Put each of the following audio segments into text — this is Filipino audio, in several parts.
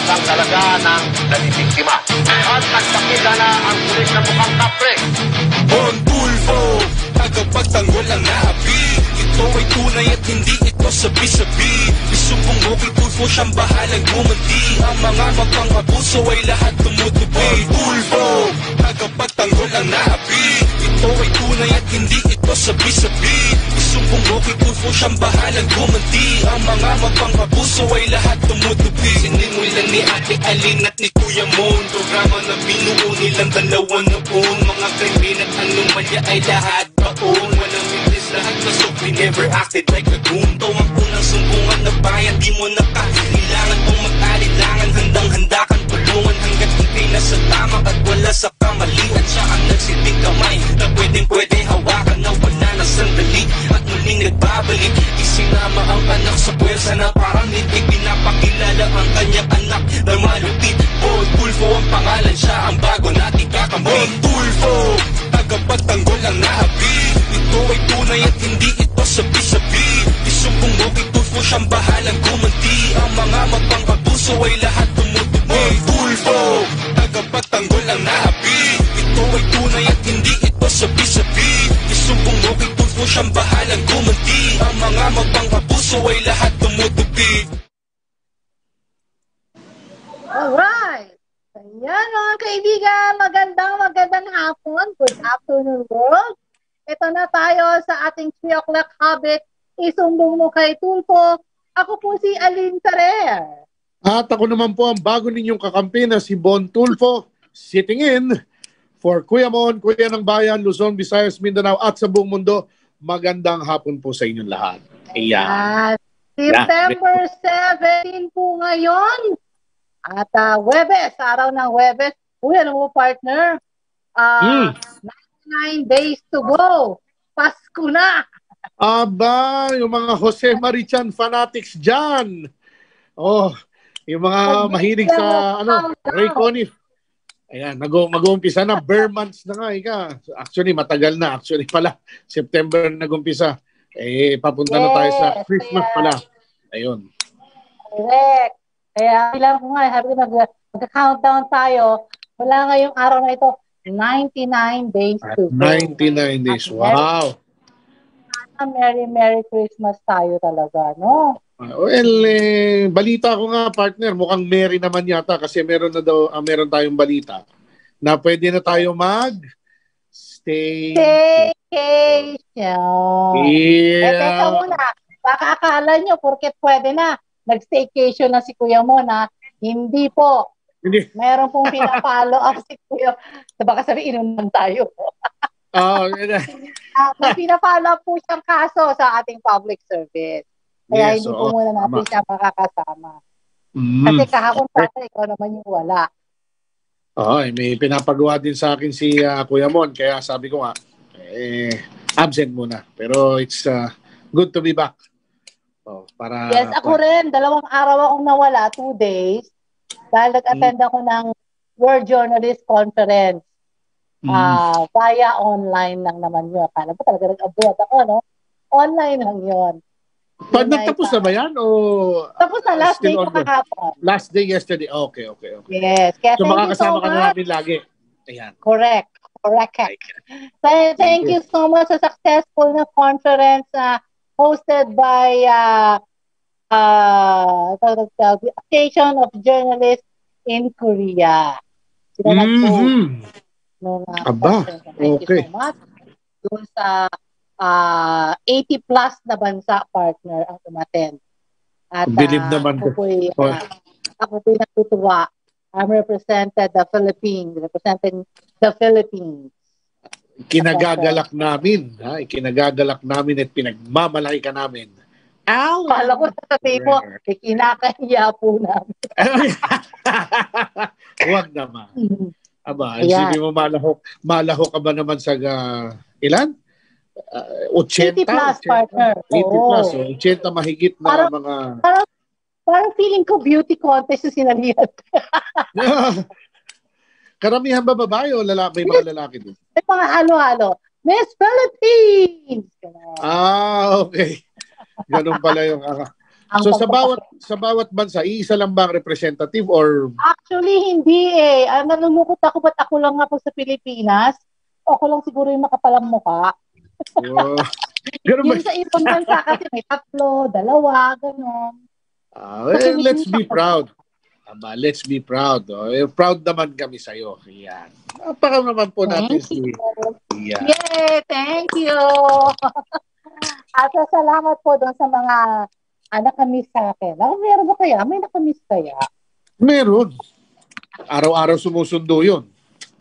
ang talaga ng nalibiktima. At nagpakita na ang pulis na mukhang kapre. Bon Tulfo, tagapagtanggol ang naapi. Ito ay tunay at hindi ito sabi-sabi. Isumbong mo kay Tulfo, siyang bahalang gumanti. Ang mga mapang-abuso ay lahat tumutupi. Bon Tulfo, tagapagtanggol ang naapi. Ito ay tunay at hindi ito sabi-sabi. Isumbong mo kay Tulfo, siyang bahalang gumanti. Ang mga mapang-abuso ay lahat tumutupi. Siningoy lang ni Ate Aling at ni Kuya Mon. Programa na binuo nilang dalawa noon. Mga krimen at anomalya ay lahat baon. Walang mintis lahat pasok, we never acted like a goon. Ito ang unang sumbungan na bayan, di mo nakakailangan kung mag-alilangan. Handang-handa kang tulungan hanggat ikay nasa tama at wala sa kamalian. Siya ang nagsilbing kamay na pwedeng-pwede hawakan na wala na sandali. At muling nagbabalik, isinama ang anak sa pwersa na parang nitig. Pinapakilala ang kanyang anak na malupit. Bon Tulfo ang pangalan, siya ang bago nating kakampi. Bon Tulfo, tagapagtanggol ang naapi. Ito ay tunay at hindi ito sabi-sabi. Isumbong mo kay Tulfo, siyang bahalang gumanti. Ang mga mapang-abuso ay lahat tumutupi. Bon Tulfo, tagapagtanggol ang naapi. Ito ay tunay at hindi ito sabi-sabi. Isumbong mo kay Tulfo, siyang bahalang gumanti. Ang mga mapang-abuso ay lahat tumutupi. Alright! Ayan mga kaibigan, magandang hapon. Good afternoon world. Ito na tayo sa ating 3 o'clock habit. Isumbong mo kay Tulfo. Ako po si Aline Ferrer. At ako naman po ang bago ninyong kakampi na si Bon Tulfo, sitting in for Kuya Mon, Kuya ng Bayan, Luzon, Visayas, Mindanao at sa buong mundo. Magandang hapon po sa inyong lahat. Ayan. September 17 po ngayon. At Huwebes, araw ng Huwebes. Uy, ano mo partner? 99 days to go. Pasko na. Aba, yung mga Jose Marichan fanatics dyan. Oh, yung mga mahilig sa Ray Conniff. Ayan, mag-uumpisa na. Bare months na nga. Actually, matagal na. Actually pala, September nag-umpisa. Papunta na tayo sa Christmas pala. Ayun. Correct. Kaya bilang ko nga, sabi ko mag-countdown tayo. Wala ngayong araw na ito, 99 days to go. 99 days, wow. Merry Christmas tayo talaga, no? Well, balita ko nga partner, mukhang merry naman yata kasi meron tayong balita na pwede na tayo staycation. Yeah. Teka muna, baka akala nyo, porket pwede na, nag-staycation na si Kuya Mon, na hindi po. Hindi. Meron pong pinapalo up si Kuya. Baka sabi, inunan tayo. May pinapalo up po siyang kaso sa ating public service. Kaya hindi po muna natin siya makakasama. Kasi kahapon sana, ikaw naman yung wala. May pinapagawa din sa akin si Kuya Mon. Kaya sabi ko nga, absent muna. Pero it's good to be back. Yes, ako rin. 2 araw akong nawala, 2 days. Dahil nag-attend ako ng World Journalist Conference. Via online lang naman yun. Akala mo talaga nag-abroad ako, no? Online lang yun. Nagtapos na ba yan? Tapos na, last day ko kahapon. Last day yesterday. Okay. Yes. Kaya so makakasama ka na namin lagi. Ayan. Correct. Thank you so much sa successful na conference hosted by the Association of Journalists in Korea. Sila nag-host. Thank you so much. Doon sa 80 plus na bansa partner ang umattend. At Bilib naman. ako po'y natutuwa. I'm representing the Philippines. Kinagagalak namin at pinagmamalaki ka namin. Kala ko sa mo, kinakahiya po namin. Huwag naman. Sige mo malahok ka ba naman sa ilan? 80 plus partner. 80 plus. 80 mahigit na mga... Parang feeling ko beauty contest yung sinalihan. Karamihan ba babae o may mga lalaki din? May mga halo-halo. Miss Philippines! Okay. Ganun pala yung So sa bawat bansa, iisa lang ba ang representative or? Actually, hindi eh. Nalulungkot ako, ba't ako lang nga po sa Pilipinas? Ako lang siguro yung makapalang mukha. Wow. Yung sa ibang bansa kasi may 3, 2, gano'n. Well, let's be proud. Let's be proud. Proud naman kami sa'yo. Yan. Napaka naman po natin si... Yeah. Yay! Thank you! At salamat po doon sa mga nakamiss sa akin. Meron ba kaya? May nakamiss kaya? Meron. Araw-araw sumusundo yun.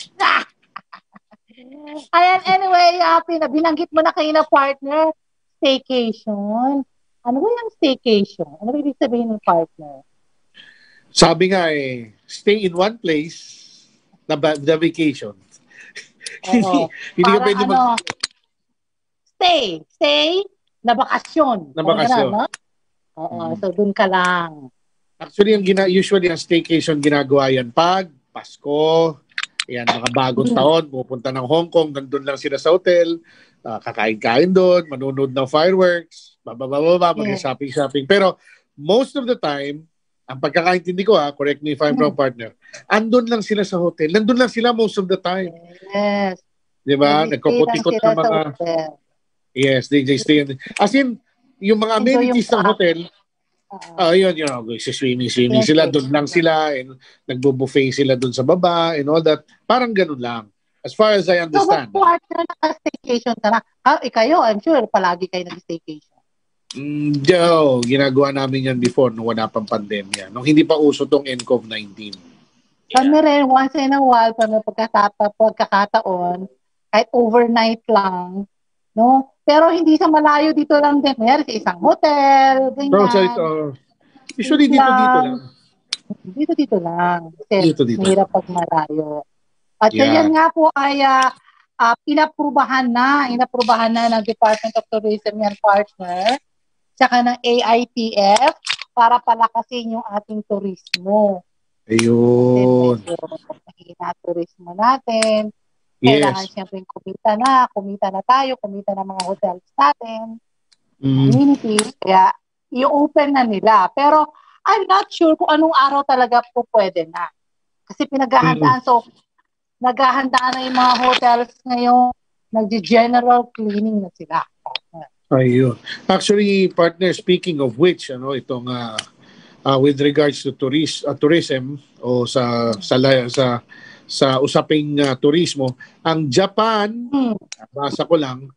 Ayan, anyway, binanggit mo na kayo na partner, staycation. Ano ba yung staycation? Ano ba ibig sabihin ng partner? Sabi nga stay in one place, the vacation. Hindi ka pwede Stay, na bakasyon. Na bakasyon. No? So dun ka lang. Actually, usually ang staycation ginagawa yan pag Pasko, yan, mga bagong taon, pupunta ng Hong Kong, nandun lang sila sa hotel, kakain-kain doon, manonood ng fireworks, mag-shopping. Pero most of the time, ang pagkakaintindi ko correct me if I'm wrong, partner, andun lang sila sa hotel. Nandun lang sila most of the time. Yes. Diba? Nagkukot-ikot ng mga... Yes, they stay. As in, yung mga amenities ng hotel, yun, swimming sila, doon lang sila, and nagbo-buffet sila doon sa baba, and all that. Parang ganun lang. As far as I understand. So, partner, naka-staycation ka na. Kayo, I'm sure, palagi kayo nag-staycation. Ginagawa namin yan before nung wala pang pandemya. Nung hindi pa uso tong COVID-19. Kami rin, once in a while, pagkakataon, kahit overnight lang, no? Pero hindi sa malayo, dito lang din. Mayroon sa isang hotel, ganyan. Usually dito lang. Dito lang. Kasi dito. Mahirap pag malayo. At yan nga po ay inaprubahan na ng Department of Tourism yan, partner, tsaka ng AITF para palakasin yung ating turismo. Ayun. Mahina turismo natin. Kailangan siyempre kumita na tayo, kumita na mga hotels natin, community. Kaya i-open na nila. Pero I'm not sure kung anong araw talaga po pwede na. Kasi pinaghahandaan. So, naghahandaan na yung mga hotels ngayon, nag-general cleaning na sila. Ayun. Actually, partner, speaking of which, itong with regards to tourism o sa usaping turismo, ang Japan, basa ko lang,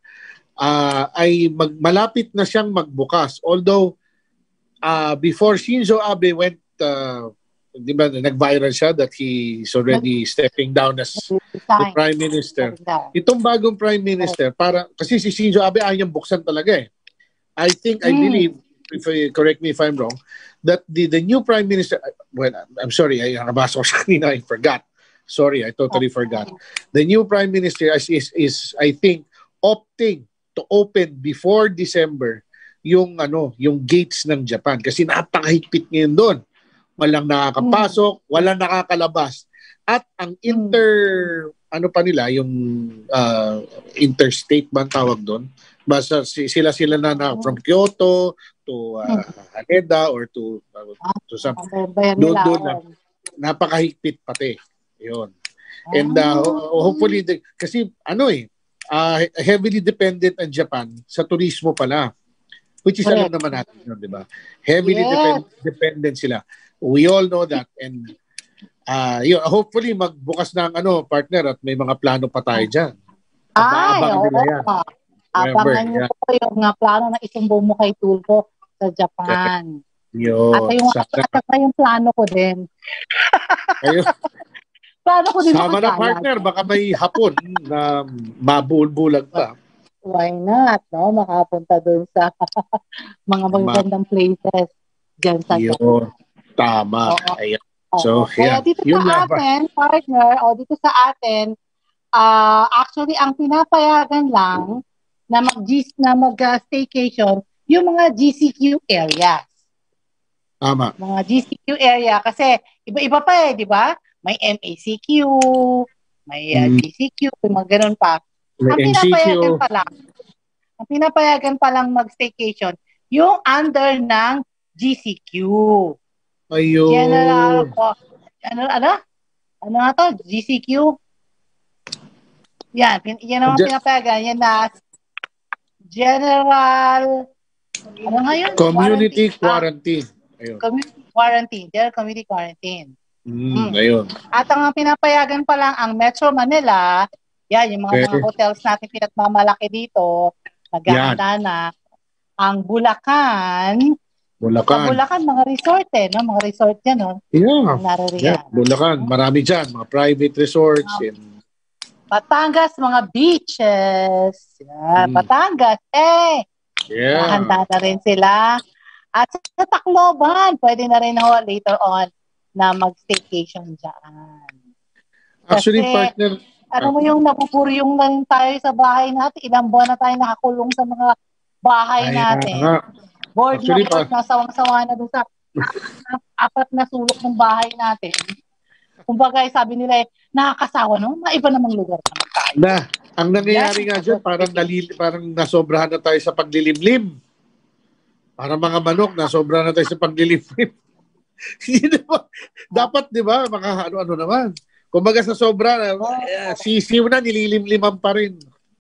ay malapit na siyang magbukas. Although before Shinzo Abe went, di ba, nag-viral siya that he is already stepping down as the Prime Minister. Itong bagong Prime Minister, kasi si Shinzo Abe ayaw buksan talaga eh. I believe, correct me if I'm wrong, that the new Prime Minister, well, I'm sorry, nabasa ko siya kanina, I forgot. Sorry, I totally forgot. The new Prime Minister is I think, opting to open before December yung gates ng Japan kasi napakahigpit ngayon doon. Walang nakakapasok, walang nakakalabas. At ang yung interstate ba tawag doon? Basta sila na from Kyoto to Haneda or to some doon napakahigpit pati. Yun. And hopefully kasi heavily dependent ang Japan sa turismo pala. Which is alam naman natin yun, di ba? Heavily dependent sila. We all know that. And hopefully magbukas ng partner, at may mga plano pa tayo dyan. Abangan niyo po yung plano na isumbong mo kay Tulfo sa Japan. At yung plano ko din. Plano ko din. Sama na partner, baka may hapon na mabulbulag pa. Why not, no? Makapunta doon sa mga magagandang places dyan sa Japan. Tama. Ayan. So, kaya dito sa atin, partner, dito sa atin, actually, ang pinapayagan lang na mag-staycation, yung mga GCQ areas. Tama. Mga GCQ area. Kasi, iba-iba pa di ba? May MACQ, may GCQ, mga ganun pa. Ang pinapayagan pa lang, pinapayagan pa lang mag-staycation yung under ng GCQ. Ayun. General, ano nga to? GCQ? Yan ang pinapayagan. Yan na General, ano nga yun? Community Quarantine. Ayun. Community Quarantine. General Community Quarantine. Ayun. At ang pinapayagan pa lang ang Metro Manila, yan, yung mga hotels natin pinagmamalaki dito, naghahanda na. Ang Bulacan, sa Bulacan, mga resort no? Mga resort dyan, no? Yeah. Bulacan, marami dyan. Mga private resorts. Batangas, mga beaches. Batangas, nahanda na rin sila. At sa Tacloban, pwede na rin later on na mag-staycation dyan. Actually, kasi, partner, ano mo yung napupuryong lang tayo sa bahay natin. Ilang buwan na tayo nakakulong sa mga bahay natin. Board na sawang-sawa na doon sa 4 na sulok ng bahay natin. Kumbaga, sabi nila, nakakasawa, no? Maiba namang lugar naman tayo. Ang nangyayari nga dyan, parang nasobrahan na tayo sa paglilimlim. Parang mga manok, nasobrahan na tayo sa paglilimlim. Dapat, di ba, ano naman. Kumbaga sa sobra, sisiw na, nililimliman pa rin.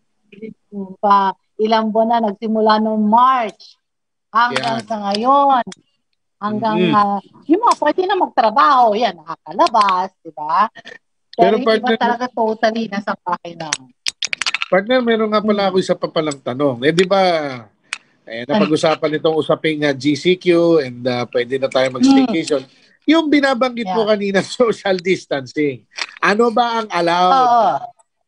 Ilang buwan na, nagsimula noong March hanggang sa ngayon. Hanggang yung mga pwede na magtrabaho, yan, nakakalabas, di ba? Pero partner, iba talaga totally nasa bahay lang. Partner, meron nga pala ako isa pa palang tanong. Di ba, napag-usapan itong usaping GCQ and pwede na tayo mag-staycation. Yung binabanggit mo kanina, social distancing. Ano ba ang allowed?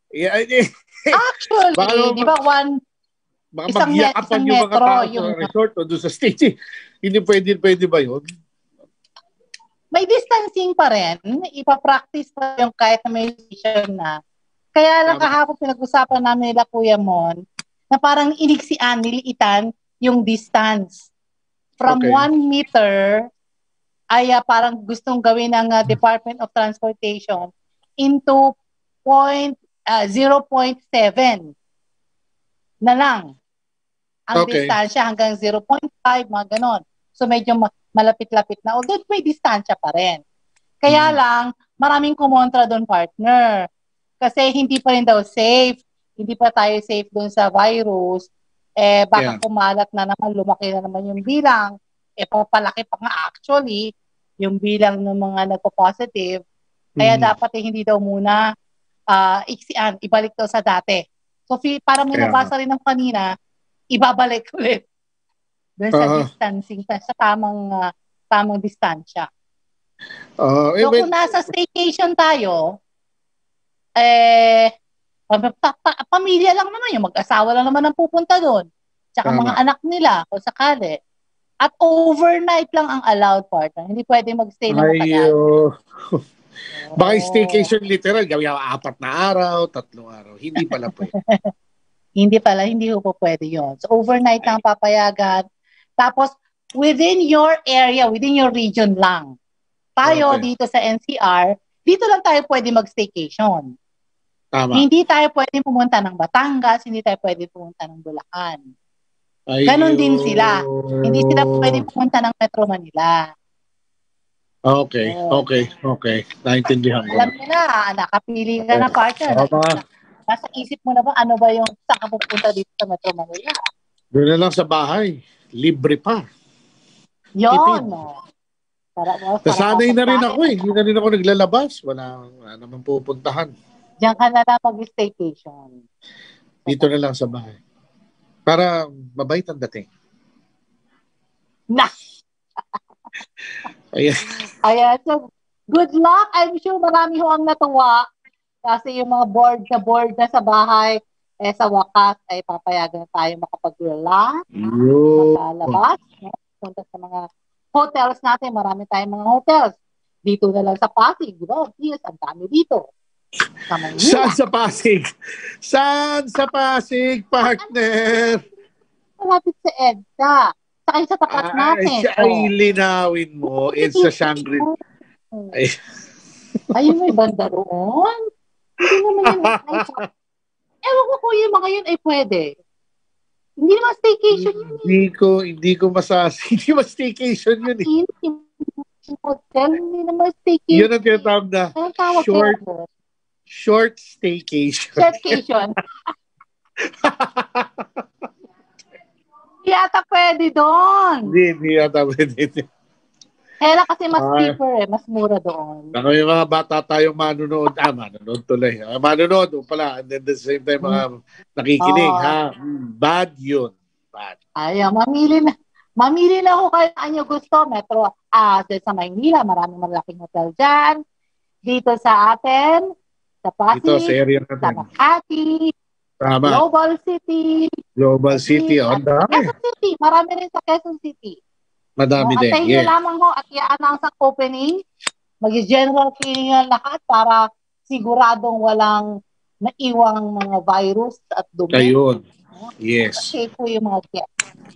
Actually, di ba baka magyakapan yung mga tao sa resort o doon sa stage. Hindi pwede ba yun? May distancing pa rin. Ipapractice pa yung kahit na may station na. Kaya lang kahapon pinag-usapan namin nila Kuya Mon na parang niliitan yung distance. From 1 meter ay parang gustong gawin ng Department of Transportation into 0.7 na lang ang distansya hanggang 0.5, mga ganon. So medyo malapit-lapit na. Although may distansya pa rin. Kaya lang, maraming kumontra doon, partner. Kasi hindi pa rin daw safe. Hindi pa tayo safe doon sa virus. Baka kumalat na naman, lumaki na naman yung bilang. Papalaki pa nga actually yung bilang ng mga nagpo-positive. Kaya dapat hindi daw muna iksian, ibalik daw sa dati. So parang may nabasa rin ng kanina, ibabalik ulit doon sa distancing, sa tamang distansya. So kung nasa staycation tayo, pamilya lang naman, yung mag-asawa lang naman ang pupunta doon. Tsaka mga anak nila, kung sakali. At overnight lang ang allowed, partner. Hindi pwede magstay ng matagal. Baka staycation literal, gawin 4 na araw, 3 araw. Hindi pala pwede. Hindi po pwede yun. So overnight lang papayagan. Tapos, within your area, within your region lang. Tayo dito sa NCR, dito lang tayo pwede mag-staycation. Tama. Hindi tayo pwede pumunta ng Batangas, hindi tayo pwede pumunta ng Bulacan. Ganon din sila. Hindi sila pwede pumunta ng Metro Manila. Okay. Naintindihan ko. Alam mo na, nakapili ka na, partner. Nasa isip mo na ba, ano ba yung saan ka pupunta dito sa Metro Manila? Doon na lang sa bahay. Libre pa. Yun. Nasanay na rin ako Hindi na rin ako naglalabas. Wala naman pupuntahan. Diyan ka na lang mag-staycation. Dito na lang sa bahay. Para mabait ang dating. Ayan. So, good luck. I'm sure marami ho ang natuwa. Kasi yung mga board na sa bahay, sa wakas ay papayagan tayo makapag-relax, makalabas, punta sa mga hotels natin. Marami tayong mga hotels. Dito na lang sa Pasig, di ba? Yes, ang dami dito. Saan sa Pasig? Saan sa Pasig, partner? Malapit sa EDSA. Saka sa tapat natin. Ay, linawin mo. EDSA Shangri-La. Ayun, may banda roon. Hindi naman yun. Ewan ko kung yung mga yun ay pwede. Hindi naman staycation yun. Hindi ko hindi naman staycation yun eh. Hotel, hindi naman staycation. Yun ang tinatawag na short staycation. Staycation. Hindi yata pwede doon. Hindi yata pwede. Kaya kasi mas cheaper mas mura doon. Ano yung mga bata tayong manonood, manonood tuloy. Manonood pala, and then at the same time mga nakikinig, bad yun. Bad. Ayaw, mamili na ako kayo nyo gusto. Metro, sa Maynila, maraming malaking hotel dyan. Dito sa atin, sa Pasig, dito sa area natin. sa Makati, Tama. Global City, on dami. Quezon City, marami rin sa Quezon City. Madami din. Antayin nyo lamang ho at i-announce ang opening. Mag-general cleaning ang lahat para siguradong walang naiwang mga virus at dumi. Ayun. Yes. Safe po yung mga guests.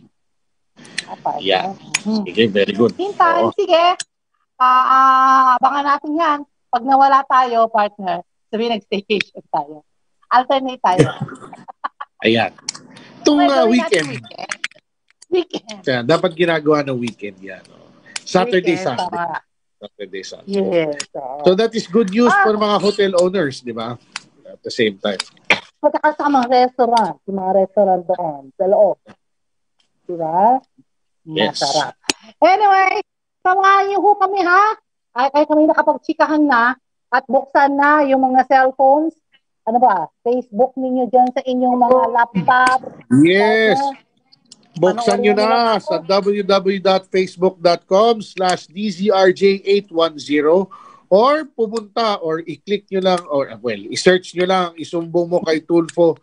Yeah. Sige, very good. Meantime, sige. Abangan natin yan. Pag nawala tayo, partner, sabihin nag-staycation tayo. Alternate tayo. Ayan. Itong weekend. Weekend. Dapat ginagawa ng weekend yan. Saturday, Sunday. Saturday, Sunday. Yes. So that is good news for mga hotel owners, di ba? At the same time. Pagka sa mga restaurant, yung mga restaurant doon, sa loob. Di ba? Yes. Masarap. Anyway, samahan niyo ho kami ha. Ay kami nakapagchikahan na at buksan na yung mga cellphones. Ano ba? Facebook ninyo dyan sa inyong mga laptop. Yes. Buksan nyo na sa www.facebook.com/DZRJ810 or pumunta or i-click nyo lang or i-search nyo lang, isumbong mo kay Tulfo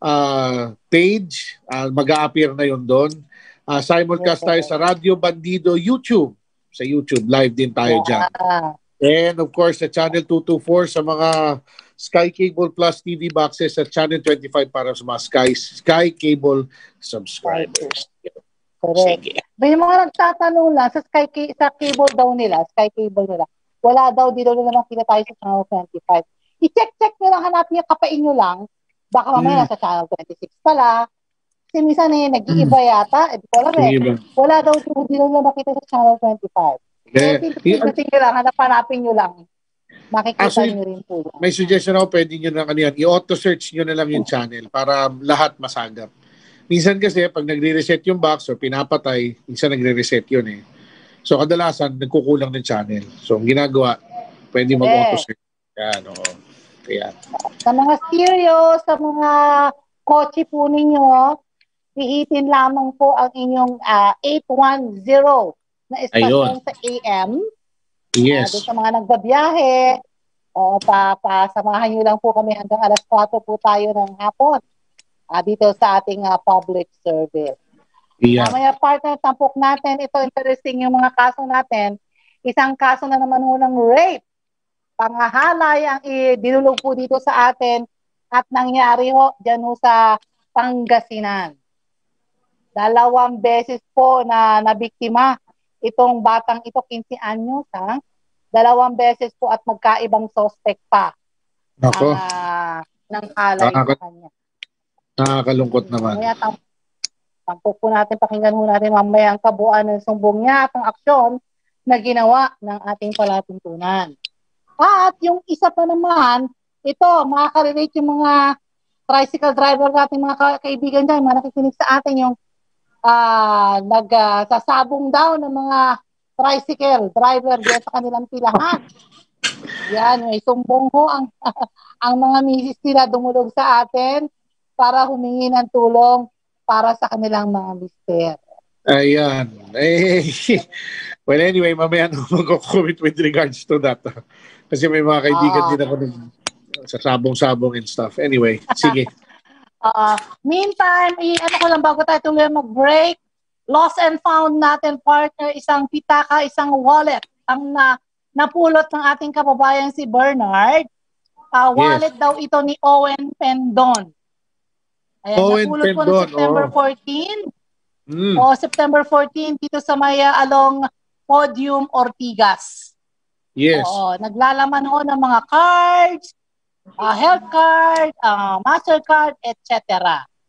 page, mag-a-appear na yun doon. Simulcast tayo sa Radio Bandido YouTube. Sa YouTube, live din tayo dyan. And of course, sa Channel 224 sa mga Sky Cable Plus TV boxes at Channel 25 para sa mga Sky Cable subscribers. Correct. May mga nagtatanong lang sa sa cable daw nila, Sky Cable nila. Wala daw, di daw nila makita tayo sa Channel 25. I-check nyo lang, hanapin nyo, kapain nyo lang. Baka mamaya nasa Channel 26 pala. Kasi minsan nag-iiba yata. Wala daw, di daw nila makita sa Channel 25. Tingnan nyo lang, hanapin nyo lang. Makikita nyo rin po. May suggestion ako, pwede nyo lang i-auto-search nyo na lang yung channel para lahat masagap. Minsan kasi, pag nagre-reset yung box or pinapatay, minsan nagre-reset yun eh. So, kadalasan, nagkukulang ng channel. So, ang ginagawa, pwede mag-auto-search. Yan, oo. Kaya. Sa mga stereo, sa mga kotse po ninyo, pihitin lamang po ang inyong 810 na estasyon sa AM. Yes. Doon sa mga nagbabiyahe, pasamahan nyo lang po kami hanggang alas 4 po tayo ng hapon dito sa ating public service. Yeah. Mamaya partner, tampok natin. Ito interesting yung mga kaso natin. Isang kaso na naman ho ng rape. Pangahalay ang dinulog po dito sa atin at nangyari ho dyan ho sa Pangasinan. 2 beses po na nabiktima itong batang ito, 15 anyos, 2 beses po at magkaibang suspect pa. Ako. Ng alay sa kanya. Nakakalungkot naman. Kaya tampok po natin, pakinggan mo natin mamaya ang kabuuan ng sumbong niya at ang aksyon na ginawa ng ating palatuntunan. At yung isa pa naman, ito, makaka-relate yung mga tricycle driver natin, mga kaibigan dyan, mga nakikinig sa atin, yung nagsasabong daw ng mga tricycle driver dyan sa kanilang pilahan. Yan, may sumbong ho ang mga misis nila dumulog sa atin para humingi ng tulong para sa kanilang mga mister. Ayan. Well, anyway, mamaya na mag-comment with regards to that. Kasi may mga kaibigan din ako sa sabong-sabong and stuff. Anyway, sige. Meantime, ano ko lang bago tayo tuloy mag-break, lost and found natin, partner, isang pitaka, isang wallet ang napulot ng ating kababayan si Bernard. Wallet daw ito ni Owen Pendon. Ayan, Owen napulot po Pendon, ng September 14. September 14 dito sa Maya along Podium Ortigas. Yes. Naglalaman ho ng mga cards, health card, Mastercard, etc.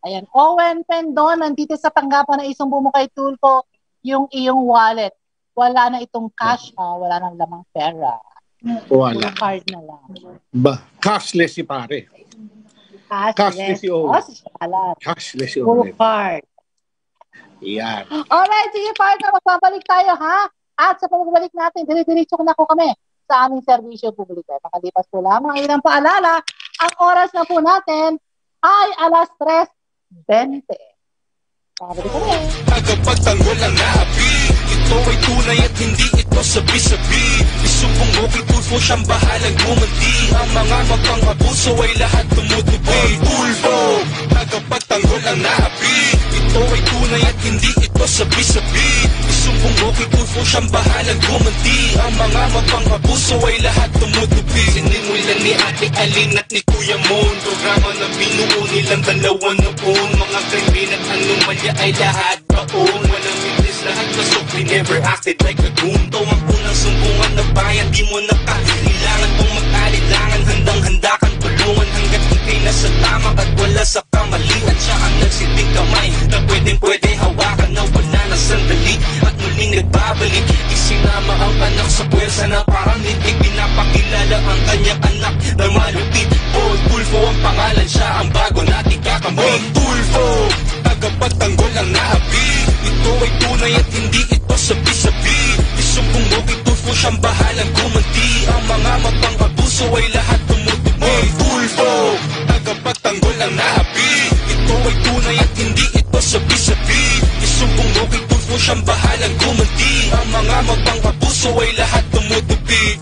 Ayan, Owen Pendon, nandito sa tanggapan na isumbong mo kay Tulfo yung iyong wallet. Wala na itong cash, wala nang lamang pera. Wala. Full card na lang. Cashless si pare. Cashless si Owen. Cashless si Full Owen. card. Yan. Alright, sige partner, magbabalik tayo ha. At sa pagbabalik natin, dire-diretso na po kami sa aming serbisyo publiko. Makalipas po lamang ilang paalala, ang oras na po natin ay alas 3:20. Pabalik kami. Tagapagtanggol ang naapi, ito ay tunay at hindi ito sabi-sabi. Isumbong mo kay Tulfo, siyang bahalang gumanti. Ang mga magpang-abuso ay lahat tumutupi. Tulfo, tagapagtanggol ang naapi, ito ay tunay at hindi ito sabi-sabi. Isumbong mo kay Tulfo, siyang bahalang gumanti. Ang mga magpang-abuso ay lahat tumutupi. Sinimulan ni Ate Alin at ni Kuya Mon, programa na binuo nilang dalawa noon. Mga krimen at anomalya ay lahat baon. Walang witness, lahat pasok, we never acted like a goon. To ang unang sumbungan na bayan, di mo nakailangan pong mag-alilangan. Handang-handa kang tulungan hanggat ikay nasa tama at wala sa kamalian. Siya ang nagsiting kamay na pwedeng-pwede hawakan na wala na sandali. At muling nagbabalik, isinama ang anak sa pwersa na parang nitig. Pinapakilala ang kanyang anak na malupit. Paul Tulfo ang pangalan, siya ang bago nating kakamay. Tulfo, tagapagtanggol ang naapi, ito ay tunay at hindi ito sabi-sabi. Isumbong mo kay Tulfo, siyang bahalang gumanti. Ang mga magpang-abuso ay lahat tumutupi. Tulfo, tagapagtanggol ang naapi, ito ay tunay at hindi ito sabi-sabi. Isumbong mo kay Tulfo, siyang bahalang gumanti. Ang mga magpang-abuso ay lahat tumutupi.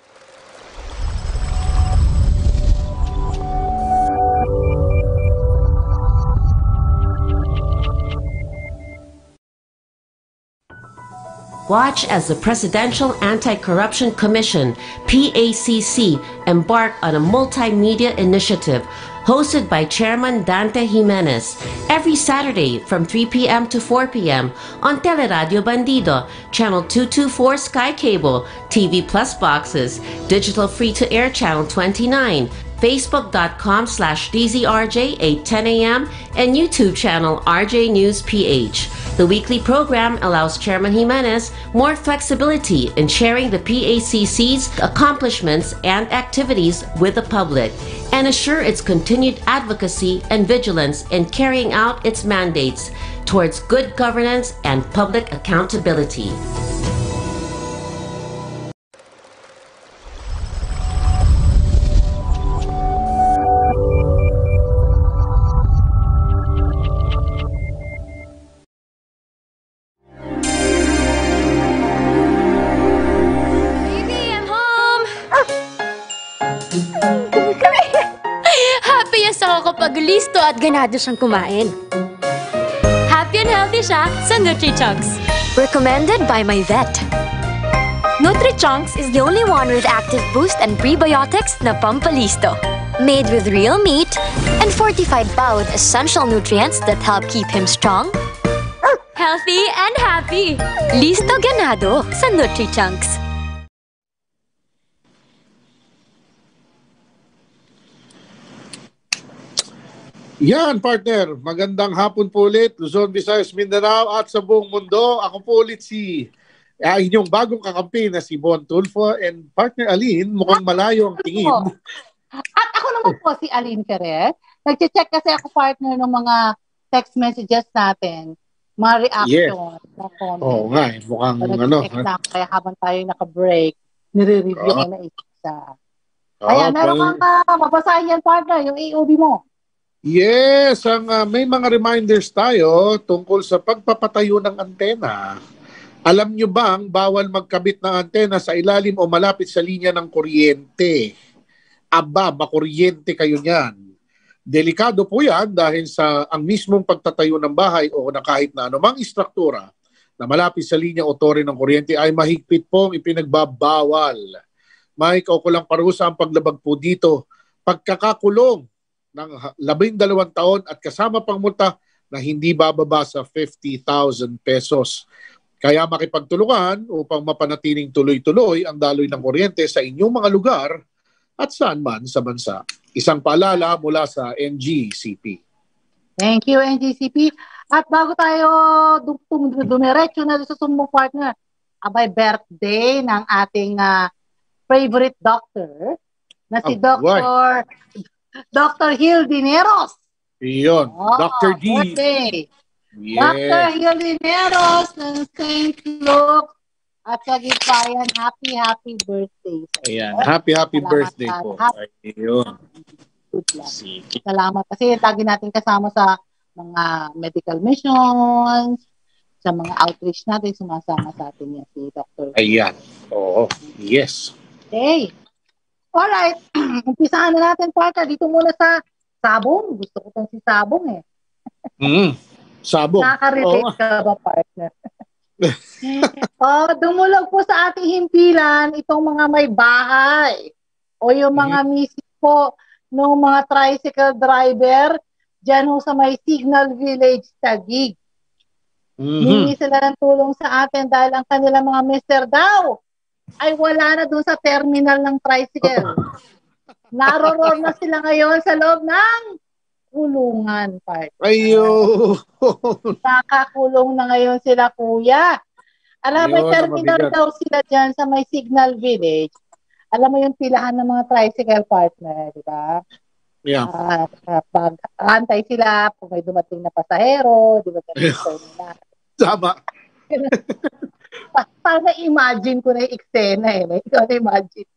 Watch as the Presidential Anti-Corruption Commission, PACC, embark on a multimedia initiative hosted by Chairman Dante Jimenez every Saturday from 3 p.m. to 4 p.m. on Teleradio Bandido, Channel 224 Sky Cable, TV Plus boxes, digital free-to-air Channel 29, Facebook.com/DZRJ 8:10 a.m. and YouTube channel RJ News PH. The weekly program allows Chairman Jimenez more flexibility in sharing the PACC's accomplishments and activities with the public and assure its continued advocacy and vigilance in carrying out its mandates towards good governance and public accountability. Listo at ganado siyang kumain. Happy and healthy siya sa Nutri-Chunks. Recommended by my vet. Nutri-Chunks is the only one with active boost and prebiotics na pampalisto. Made with real meat and fortified pa with essential nutrients that help keep him strong, healthy, and happy. Listo ganado sa Nutri-Chunks. Yan, partner. Magandang hapon po ulit, Luzon, Visayas, Mindanao at sa buong mundo. Ako po ulit si inyong bagong kakampi na si Bon Tulfo and partner Aline. Mukhang malayo ang tingin. At ako naman po si Aline Perez. Nag-check kasi ako, partner, ng mga text messages natin. Mga reaction. Yes. Oo nga, mukhang Kaya habang tayo naka-break, nire-review ko na isa. Kaya meron kang mabasahin yan, partner, yung AOB mo. Yes, may mga reminders tayo tungkol sa pagpapatayo ng antena. Alam nyo bang bawal magkabit ng antena sa ilalim o malapit sa linya ng kuryente? Aba, makuryente kayo niyan. Delikado po yan dahil sa ang mismong pagtatayo ng bahay o na kahit na anumang istruktura na malapit sa linya o tore ng kuryente ay mahigpit pong ipinagbabawal. May kaukulang parusa ang paglabag po dito. Pagkakakulong ng 12 taon at kasama pang multa na hindi bababa sa 50,000 pesos. Kaya makipagtulungan upang mapanatiling tuloy-tuloy ang daloy ng kuryente sa inyong mga lugar at saan man sa bansa. Isang paalala mula sa NGCP. Thank you, NGCP. At bago tayo dumiretso na sa sumbong partner, abay birthday ng ating favorite doctor na si Dr. Gil Dineros. Iyon, Dr. D. Birthday. Yes. Dr. Gil Dineros ng St. Luke at sa Gitbayan, happy birthday. Ayan, happy birthday po. Ayun. Good luck. Salamat kasi lagi natin kasama sa mga medical missions, sa mga outreach natin, sumasama sa atin yan si Dr. Ayan. Oo. Yes. Okay. Alright. Umpisahan na natin, partner. Dito muna sa Sabong. Gusto ko itong si Sabong eh. Sabong. Nakaka-relate ka ba, partner? Dumulog po sa ating himpilan itong mga may bahay o yung mga misis po ng mga tricycle driver dyan ho sa may Signal Village, Taguig. Hindi sila ng tulong sa atin dahil ang kanilang mga mister daw ay wala na dun sa terminal ng tricycle. Naroroon na sila ngayon sa loob ng kulungan, partner. Ayo. Nakakulong na ngayon sila, kuya. Alam mo, may terminal daw sila dyan sa may Signal Village. Alam mo yung pilahan ng mga tricycle, partner, di ba? Yeah. Pag-antay sila kung may dumating na pasahero, di ba? Tama. Parang imagine ko na yung eksena eh. Ikaw na-imagine.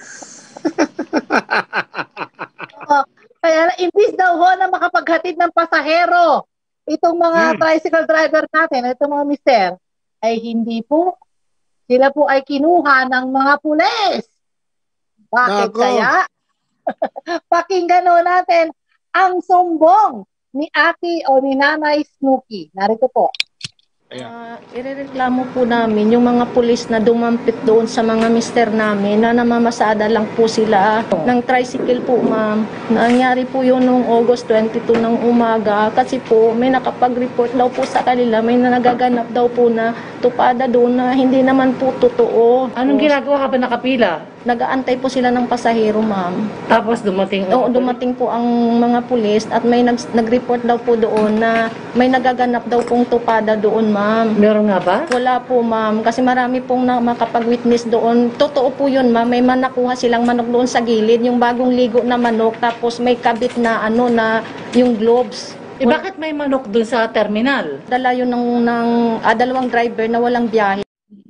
Kaya imbis daw ho na makapaghatid ng pasahero, itong mga tricycle driver natin, itong mga mister, ay hindi po. Sila po ay kinuha ng mga pulis. Bakit kaya? Pakinggan natin ang sumbong ni Ate o ni Nanay Snooki. Narito po. Irereklamo po namin yung mga pulis na dumampit doon sa mga mister namin na namamasada lang po sila ng tricycle po, ma'am. Nangyari po yun noong August 22 ng umaga kasi po may nakapag-report daw po sa kanila, may nagaganap daw po na tupada doon na hindi naman po totoo. Anong ginagawa habang nakapila? Nagaantay po sila ng pasahero, ma'am. Tapos dumating? Oo, dumating po ang mga pulis at may nag-report daw po doon na may nagaganap daw pong tupada doon, ma'am. Meron nga ba? Wala po, ma'am. Kasi marami pong makapag-witness doon. Totoo po yun, ma'am. May nakuha silang manok doon sa gilid, yung bagong ligo na manok, tapos may kabit na na yung gloves. Bakit may manok doon sa terminal? Dala yun ng dalawang driver na walang biyahe.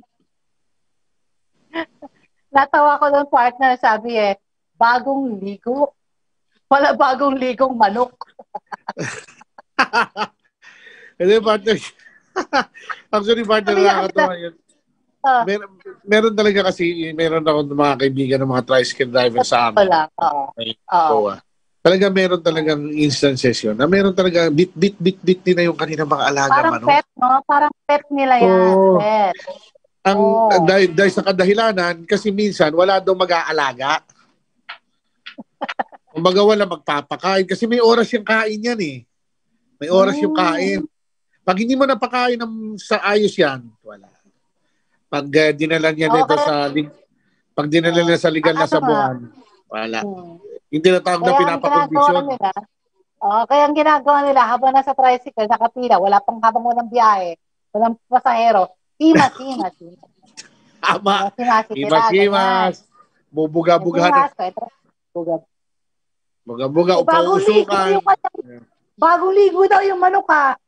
Natawa ko ng partner, sabi bagong ligo. Wala bagong ligong manok. Hindi, partner. Actually, partner, nakakatawa yun. Meron talaga kasi, meron ako mga kaibigan ng mga tricycle driver sa amin. Talaga meron talagang instances yun. Na meron talaga bit nila yung kanilang mga alaga parang manok. Pet, no? Parang pet nila yan. Pet. Dahil sa kadahilanan, kasi minsan wala daw mag-aalaga. Kumbaga wala magpapakain. Kasi may oras yung kain yan eh. May oras yung kain. Pag hindi mo napakain sa ayos yan, wala. Pag dinala niya nito pag dinala niya sa legal na sabuan, wala. Hindi na tawag na pinapakondisyon. Kaya ang ginagawa nila, habang nasa tricycle, nakapila, wala pang habang walang biyahe, walang pasahero, Himas. Tama. Himas. Bubuga-buga. Buga-buga. Upausukan. Bagong ligo daw yung manok, ha?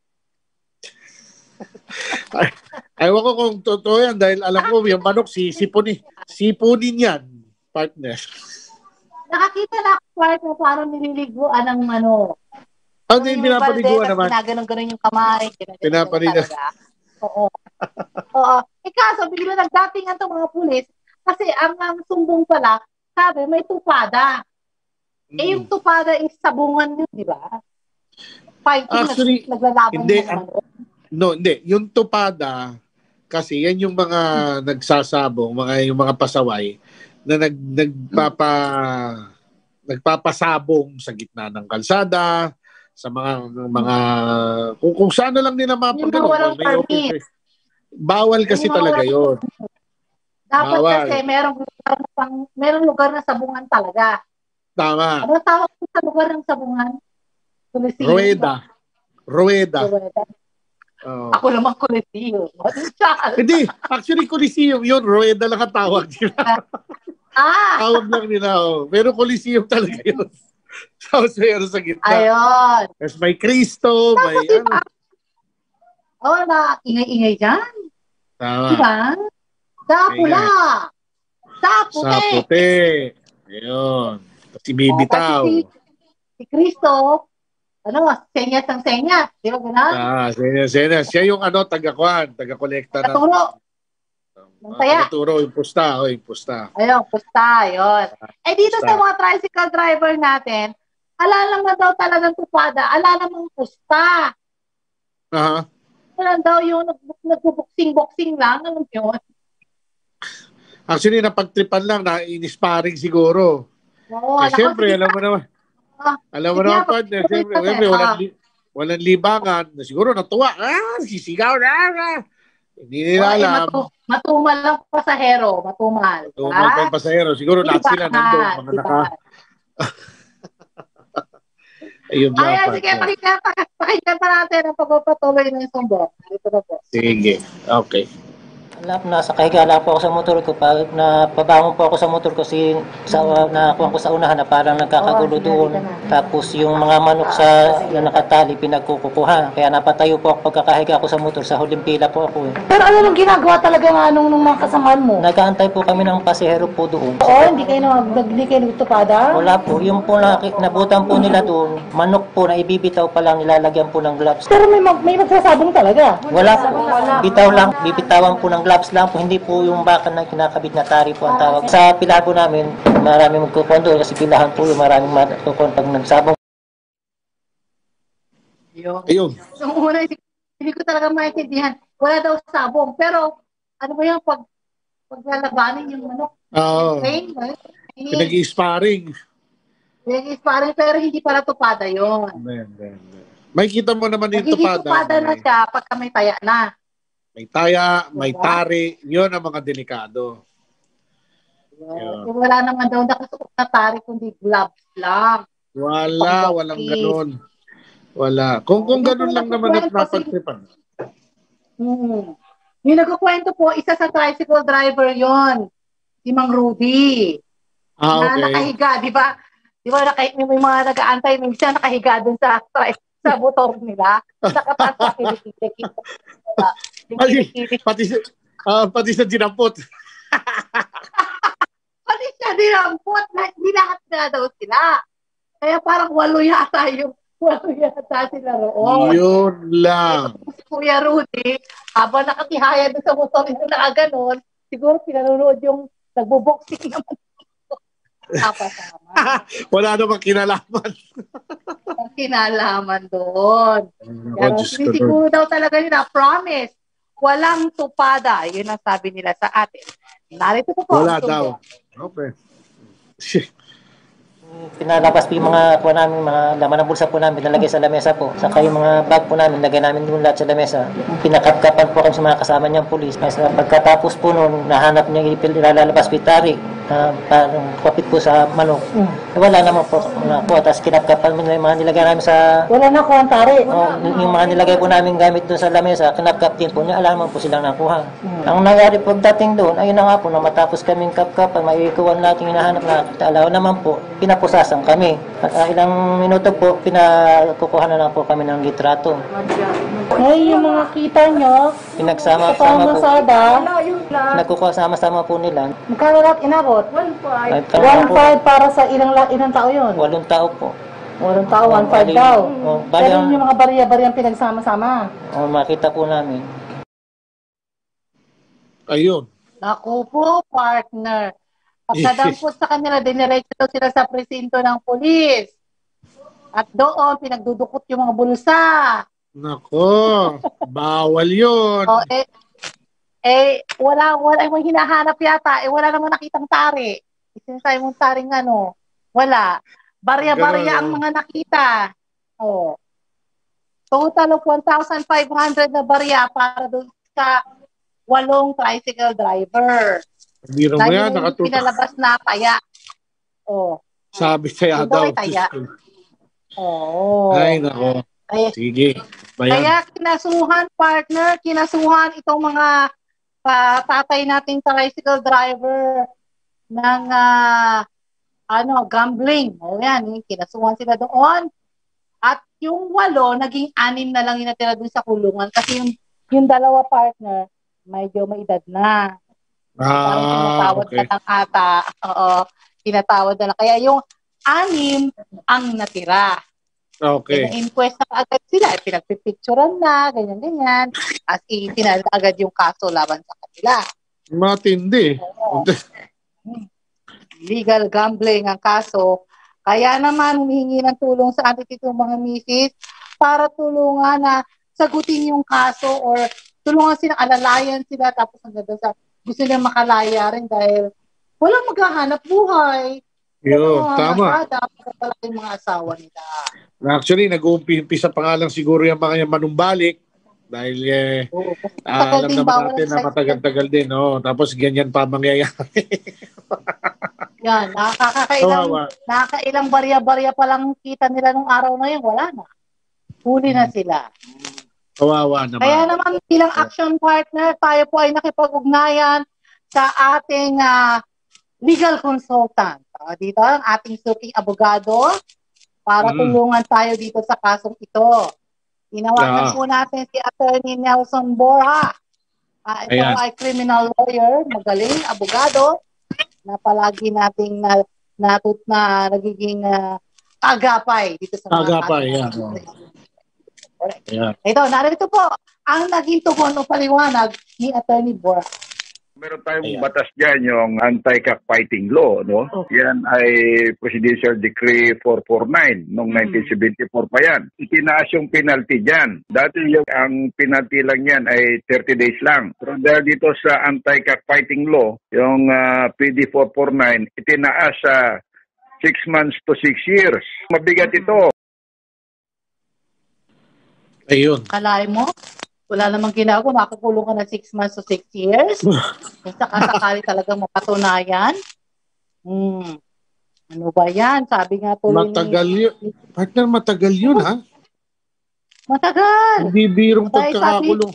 Ayaw ko kung totoo yan dahil alam ko yung manok sipunin yan, partner. Nakakita na ako, partner, paano nililiguan ng manok. Ano yung pinapaliguan naman? Ginaganon-ganon yung kamay. Pinapaliguan. Oo. Kaso, bigla nagdatingan itong mga pulis kasi ang sumbong pala, sabi, may tupada. Yung tupada is sabungan yun, di ba? Fighting, actually, naglalaban hindi, hindi. Yung tupada, kasi yan yung mga nagsasabong, yung mga pasaway, na nagpapasabong sa gitna ng kalsada, sa mga kung saan na lang nila mapagano. Bawal kasi talaga yun. Dapat bawal. Kasi merong lugar na sabungan talaga. Tama. Ano tawag sa lugar ng sabungan? Rueda. Rueda. Ako naman Coliseum. Hindi, actually Coliseum yun. Rueda lang ang tawag nila. Tawag lang nila. Pero Coliseum talaga yun. Tapos mayroon sa gitna. Ayun. Tapos may Cristo, may ano. Na ingay-ingay dyan. Tama. Diba? Sa pula. Sa puti. Ayun. Tapos si Bibitaw. Si Cristo, senyas ng senyas. Di ba gano'n? Senyas. Siya yung taga-kolekta ng... Taga-turo, yung pusta. Yung pusta. Ayun, pusta, yun. Dito sa mga tricycle driver natin, alala mo daw talagang tupada, alala mong pusta. Wala daw yung nagbubuksing-boksing lang, alam yun. Actually, napagtripan lang, na-inspiring siguro. Siyempre, alam mo naman. Alam mo naman, partner, siyempre, walang libangan. Siguro natuwa. Sisigaw na. Hindi nila alam. Matumal lang pasahero. Matumal pa yung pasahero. Siguro lahat sila nandun. Mga naka... Ayun lang. Ayan, sige, pakinggan pa natin ang pagpapatuloy ng sumbong. Dito na po. Sige. Okay. Nasa kahiga lang po ako sa motor ko. Pag napabangon po ako sa motor ko, nakuha ko sa unahan na parang nagkakagulo doon. Tapos yung mga manok na nakatali, pinagkukukuha. Kaya napatayo po ako pagkakahiga ako sa motor. Sa huling pila po ako. Pero ano nung ginagawa talaga nung mga kasamahan mo? Nag-aantay po kami ng pasahero po doon. Hindi kayo nagtupada? Wala po. Yung po nabutan po nila doon, manok po na ibibitaw pa lang, nilalagyan po ng gloves. Pero may magsasabong talaga? Wala po. Bitaw lang, bibitawan po ng gloves lang po, hindi po yung baka na kinakabit na tari po ang tawag. Sa pilahan po namin, maraming magkukuhan doon kasi pilahan po yung maraming magkukuhan pag nagsabong. Ayun. So, una, hindi ko talaga maintindihan. Wala daw sabong. Pero, ano ba yung paglalabanin yung manok? Pinag-i-sparring. Pinag-i-sparring, pero hindi para tupada yun. May kita mo naman yung tupada. Tupada na siya pagka may taya na. May taya, may tari, yun ang mga delikado. Wala naman daw nakasuot na tari, kundi gloves lang. Walang ganun. Wala. Kung ganun lang naman at napagtripan. Yung nagkukwento po, isa sa tricycle driver yon, si Mang Rudy. Na nakahiga, di ba? Di ba may mga nag-aantay, minsan nakahiga dun sa motor nila. Nakataas sa kilikili. Pati sa dinampot. Pati sa dinampot. Hindi lahat na daw sila. Kaya parang walo yata sila roon. Yun lang. Si Kuya Rudy, habang nakatihaya doon sa motor nito na ganon, siguro pinanonood yung nagbuboxing naman. Wala namang kinalaman. Kinalaman doon. Pero sinisiguro daw talaga yun na promise. Walang tupada. Yun ang sabi nila sa atin. Narito po. Wala daw. Okay. Pinalabas po yung mga laman ng bulsa po namin, nalagay sa lamesa po. Saka yung mga bag po namin, lagay namin doon lahat sa lamesa. Pinakapkapan po kami sa mga kasama niyang pulis. Pagkatapos po noon, nahanap niya ilalabas pitari. Parang kapit po sa manok. Wala naman po nakuha. Tapos kinapkapan mo yung mga nilagay namin sa... Wala na kuha ang tari. Yung mga nilagay po namin gamit doon sa lamesa, kinapkap din po niya. Alam naman po silang nakuha. Ang nangyari pagdating doon, ayun na nga po, na matapos kaming kapkapan, maiikuan natin hinahanap na alaw naman po, pinapusasan kami. At ilang minuto po, pinakukuha na lang po kami ng litrato. Ay, yung mga kita nyo, pinagsama-sama po. Nagkukuha sama-sama po nila. Magkano lahat inabot? 1.5 para sa ilang tao yun? 8 tao po. 8 tao, 1.5 daw. Pero yung mga bariya-bariyang pinagsama-sama. Makita po namin. Ayun. Naku po, partner. Pagkadampot sa kanila, diniretso daw sila sa presinto ng pulis. At doon, pinagdudukot yung mga bulsa. Nako, bawal yun. Wala yung hinahanap yata. Wala namang nakitang tari. Sinasabi mong taring wala. Barya-barya ang mga nakita. Total of 1,500 na barya para doon sa 8 tricycle driver. Hindi naman yan, nakatutok. Pinalabas na taya. Sabi kaya daw. Taya. Ay, nako. Sige. Kaya kinasuhan itong mga tatay nating tricycle driver ng gambling. Yan, kinasuhan sila doon. At yung 8, naging 6 na lang yung natira doon sa kulungan kasi yung 2 partner, medyo may edad na. Parang tinatawad okay. na lang ata. Oo, tinatawad na lang. Kaya yung 6 ang natira. Okay. Na-inquest na agad sila. Pinagpipicturean na, ganyan-ganyan. As itinala agad yung kaso laban sa kanila. Matindi. Legal gambling ang kaso. Kaya naman, humihingi ng tulong sa atin itong mga misis para tulungan na sagutin yung kaso or tulungan sila, alalayan sila, tapos hanggang sa gusto nila makalaya rin dahil walang maghahanap buhay. Yun, tama. Dapat pala yung mga asawa nila. Actually, nag-uumpisa pa nga lang siguro yung mga manumbalik dahil alam naman natin na matagal-tagal din. No? Tapos ganyan pa mangyayari. Yan, nakakailang barya-barya pa lang kita nila nung araw na yun, wala na. Huli na sila. Kawawa naman. Kaya naman bilang action partner, tayo po ay nakipag-ugnayan sa ating legal consultant. Dito ang ating suking abogado para tulungan tayo dito sa kasong ito. Tinawagan po natin si Attorney Nelson Borja. Ito ay criminal lawyer, magaling, abogado, na palagi nating nagiging agapay dito sa mga agapay, Ito, narito po ang naging tugon o paliwanag ni Attorney Borja. Meron tayong batas dyan, yung anti-cockfighting law, no? Yan ay Presidential Decree 449 noong 1974 pa yan. Itinaas yung penalty dyan. Dati ang penalty lang yan ay 30 days lang. Pero dahil dito sa anti-cockfighting law, yung PD 449, itinaas sa 6 months to 6 years. Mabigat ito. Ayun. Kalay mo? Wala namang ginagawa, makukulong ka na 6 months to 6 years. Kung sakasakali talagang mapatunayan. Ano ba yan? Sabi nga tuloy matagal yun. Partner, matagal yun, ha? Matagal. Hindi birong pagkakakulong.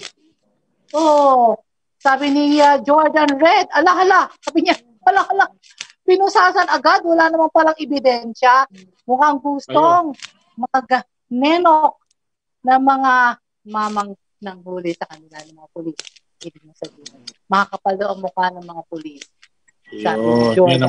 Sabi ni Jordan Red, ala, sabi niya, ala, pinusasan agad, wala namang palang ebidensya. Mukhang gustong mag-nenok na mga mamang ng huli sa kanila ng mga pulis. Ibig na sabihin. Makakapal daw ang mukha ng mga pulis. Sabi ni Jordan.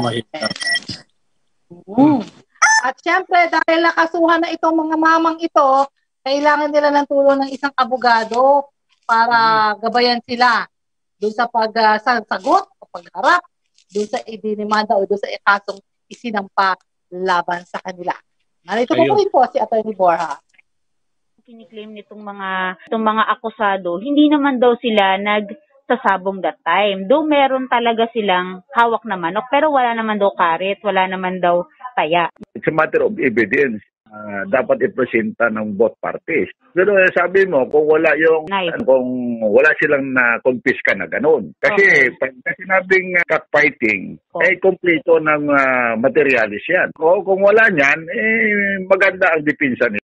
At syempre, dahil nakasuhan na itong mga mamang ito, kailangan nila ng tulong ng isang abogado para gabayan sila doon sa pagsagot o pagharap doon sa idinimanda o doon sa ikasong isinampa laban sa kanila. Narito po rin po si Attorney Borja. Kiniklaim nitong mga akusado, hindi naman daw sila nagsasabong that time. Though meron talaga silang hawak na manok, pero wala naman daw karet, wala naman daw taya. It's a matter of evidence. Dapat ipresenta ng both parties. Pero sabi mo, kung wala silang na-confisca na ganun. Kasi pag sinabing cockfighting, kompleto ng materialis yan. Kung wala niyan, maganda ang depensa nila.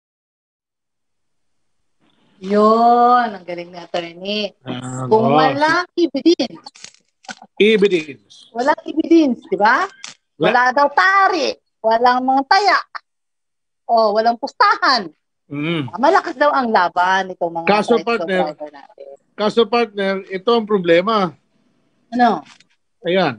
Yun, ang galing ni Attorney. Kung walang evidence. Walang evidence, di ba? Wala daw tari. Walang mga taya. Walang pustahan. Malakas daw ang laban itong mga driver natin. Kaso partner, ito ang problema. Ano? Ayan.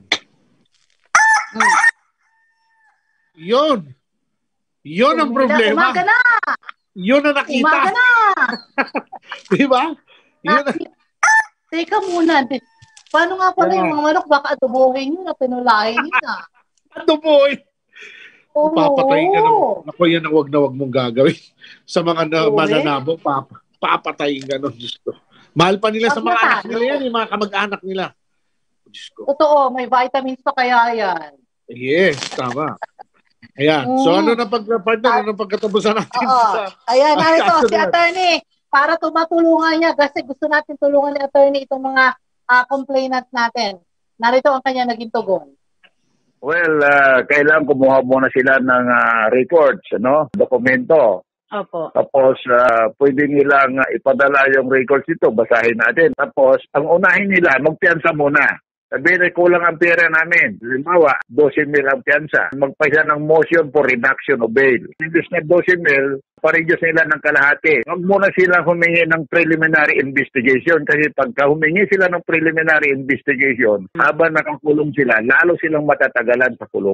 Yun ang problema. Umaga na. Yun na nakita. Umaga na. Diba? Teka muna. Paano nga pala yung mga manok? Baka adobohin nyo na pinulahin nyo na. Adobohin? Papatayin ka naman. Ako yan ang wag mong gagawin. Sa mga mananabo, papatayin ka nun. Mahal pa nila sa mga anak nila yan, yung mga kamag-anak nila. Totoo, may vitamins pa kaya yan. Yes, tama. Ayan. So ano na pagkatapos ano pagkatapusan natin? Ayan, narito si Attorney para tumatulungan niya kasi gusto natin tulungan ni Attorney itong mga complainants natin. Narito ang kanya naging tugon. Well, kailangan kumuha muna sila ng records, dokumento. Opo. Tapos, pwede nilang ipadala yung records ito, basahin natin. Tapos, ang unahin nila, magpiyansa muna. Sabihin na kulang ang pera namin. Halimbawa, 12,000 ang piyansa. Magpasa ng motion for reduction of bail. Imbis na 12,000, pa-reduce nila ng kalahati. Huwag muna silang humingi ng preliminary investigation kasi pagka humingi sila ng preliminary investigation, habang nakakulong sila, lalo silang matatagalan sa kulong.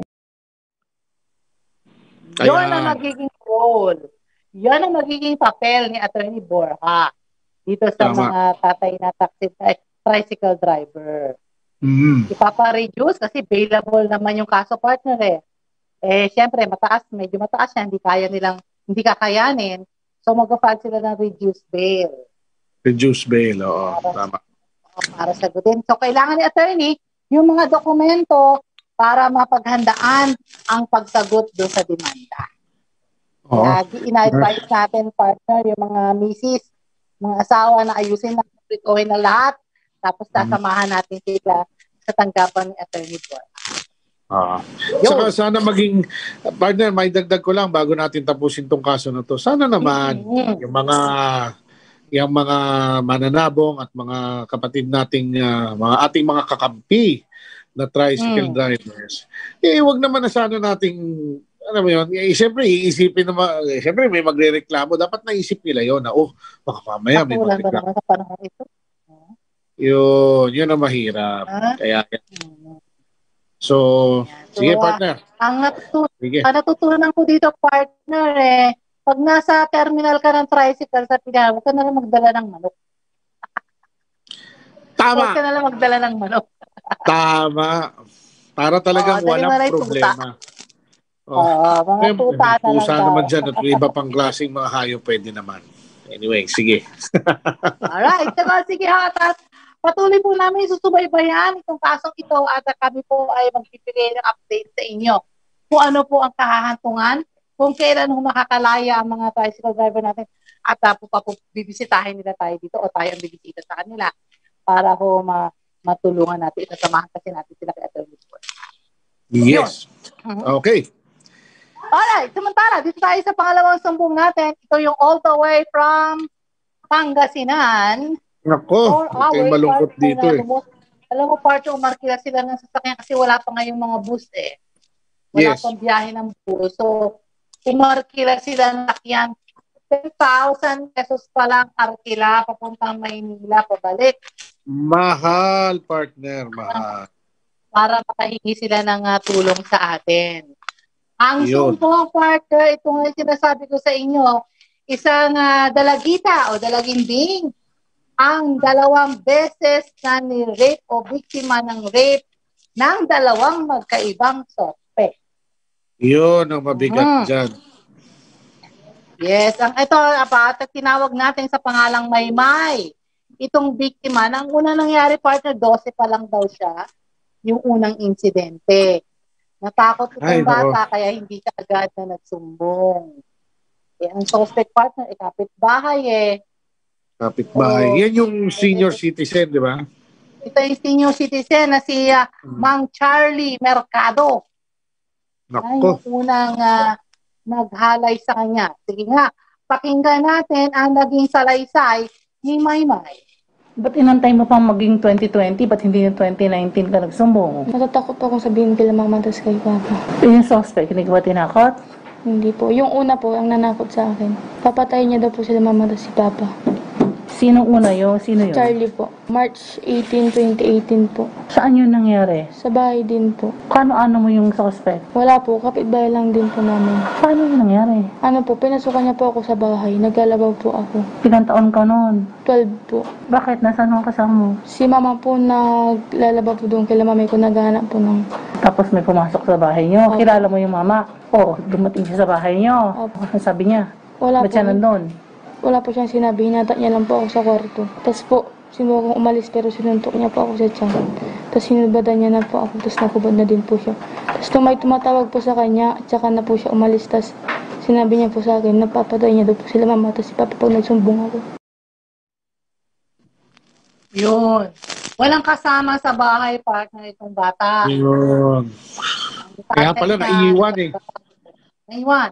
Yun ang magiging role. Yan ang magiging papel ni Attorney Borja dito sa mga tatay na tricycle driver. Ipapa-reduce kasi bailable naman yung kaso, partner eh. Siyempre, medyo mataas yan, hindi kakayanin. So, mag-file sila ng reduced bail. Reduced bail, oo. Tama. Para sagutin. So, kailangan ni attorney yung mga dokumento para mapaghandaan ang pagsagot doon sa demanda. Lagi ina-advise natin, partner, yung mga misis, mga asawa na ayusin na, okay na lahat, tapos sasamahan natin sila sa tanggapan ni Attorney Borja. Saka sana maging, partner, may dagdag ko lang bago natin tapusin tong kaso na to. Sana naman yung mga mananabong at mga kapatid nating ating mga kakampi na tricycle drivers, wag naman na sana nating, alam mo yun, siyempre iisipin naman, siyempre may magrereklamo, dapat naisip nila yun na, baka mamaya may magreklamo. Yun ang mahirap. Kaya, so sige, partner. Ang natutunan ko dito, partner, pag nasa terminal ka ng tricycle sa Pinas, huwag ka na lang magdala ng manok. Tama. Huwag ka na lang magdala ng manok. Tama. Para talagang walang problema. Mga tuta na lang. Pusa naman dyan at iba pang klaseng mga hayop pwede naman. Anyway, sige. Alright. Sige, hatat. Patuloy po namin susubaybayan itong kasong ito at kami po ay magbibigay ng update sa inyo kung ano po ang kahahantungan, kung kailan makakalaya ang mga tricycle driver natin at bibisitahin nila tayo dito o tayo ang bibisita sa kanila para po matulungan natin, isasamahan kasi natin sila kay Attorney Borja. Yes. Okay. Alright, samantala, dito tayo sa pangalawang sumbong natin. Ito yung all the way from Pangasinan. Nako, ito yung malungkot dito Alam mo, part umarkila sila ng sasakyan kasi wala pa ngayong mga bus Wala pang biyahe ng bus. So, umarkila sila ng sakyan. 10,000 pesos pa lang arkila papuntang Maynila, pabalik. Mahal, partner, mahal. Para makahingi sila ng tulong sa atin. Ang sumbong, partner, ito nga sinasabi ko sa inyo, isang dalagita o dalagimbing ang 2 beses na ni-rape o biktima ng rape ng 2 magkaibang suspect. Yun ang mabigat dyan. Yes, ito, tinawag natin sa pangalang Maymay. Itong biktima, nang una nangyari, partner, 12 pa lang daw siya, yung unang insidente. Natakot itong bata, kaya hindi siya agad na nagsumbong. Ang suspect, partner, kapitbahay Kapitbahay. Yan yung senior citizen, di ba? Ito yung senior citizen na si Mang Charlie Mercado. Nako. Yung unang naghalay sa kanya. Sige nga, pakinggan natin ang naging salaysay ni Maymay. Ba't inantay mo pang maging 2020? Ba't hindi yung 2019 ka nagsumbong? Natatakot po akong sabihin kila Mama tas kay Papa. Yung suspect, hindi ka ba tinakot? Hindi po. Yung una po, ang nanakot sa akin. Papatayin niya daw po sila Mama tas si Papa. Sino una yun? Sino yun? Charlie po. March 18, 2018 po. Saan yun nangyari? Sa bahay din po. Kano-ano mo yung suspect? Wala po. Kapitbahay lang din po namin. Paano yun nangyari? Ano po, pinasukan niya po ako sa bahay. Naglalabaw po ako. Ilang taon ka noon? 12 po. Bakit? Nasaan mo kasama mo? Si Mama po naglalabaw po doon. Kila Mama ko naghahanap po ng... Tapos may pumasok sa bahay niyo. Okay. Kilala mo yung Mama? Dumating siya sa bahay niyo. Okay. Sabi niya? Wala ba't siya nandun? Wala po siyang sinabi. Hinata niya lang po ako sa kwarto. Tapos po, sinubukan umalis pero sinuntok niya po ako sa tiyan. Tapos sinubadan niya na po ako. Tapos nakubad na din po siya. Tapos may tumatawag po sa kanya at saka na po siya umalis. Tapos sinabi niya po sa akin, napapatay niya daw po sila Mama. Tapos si Papa pag nagsumbong ako. Yun. Walang kasama sa bahay, partner, itong bata. Yun. Kaya pala naiiwan Naiwan.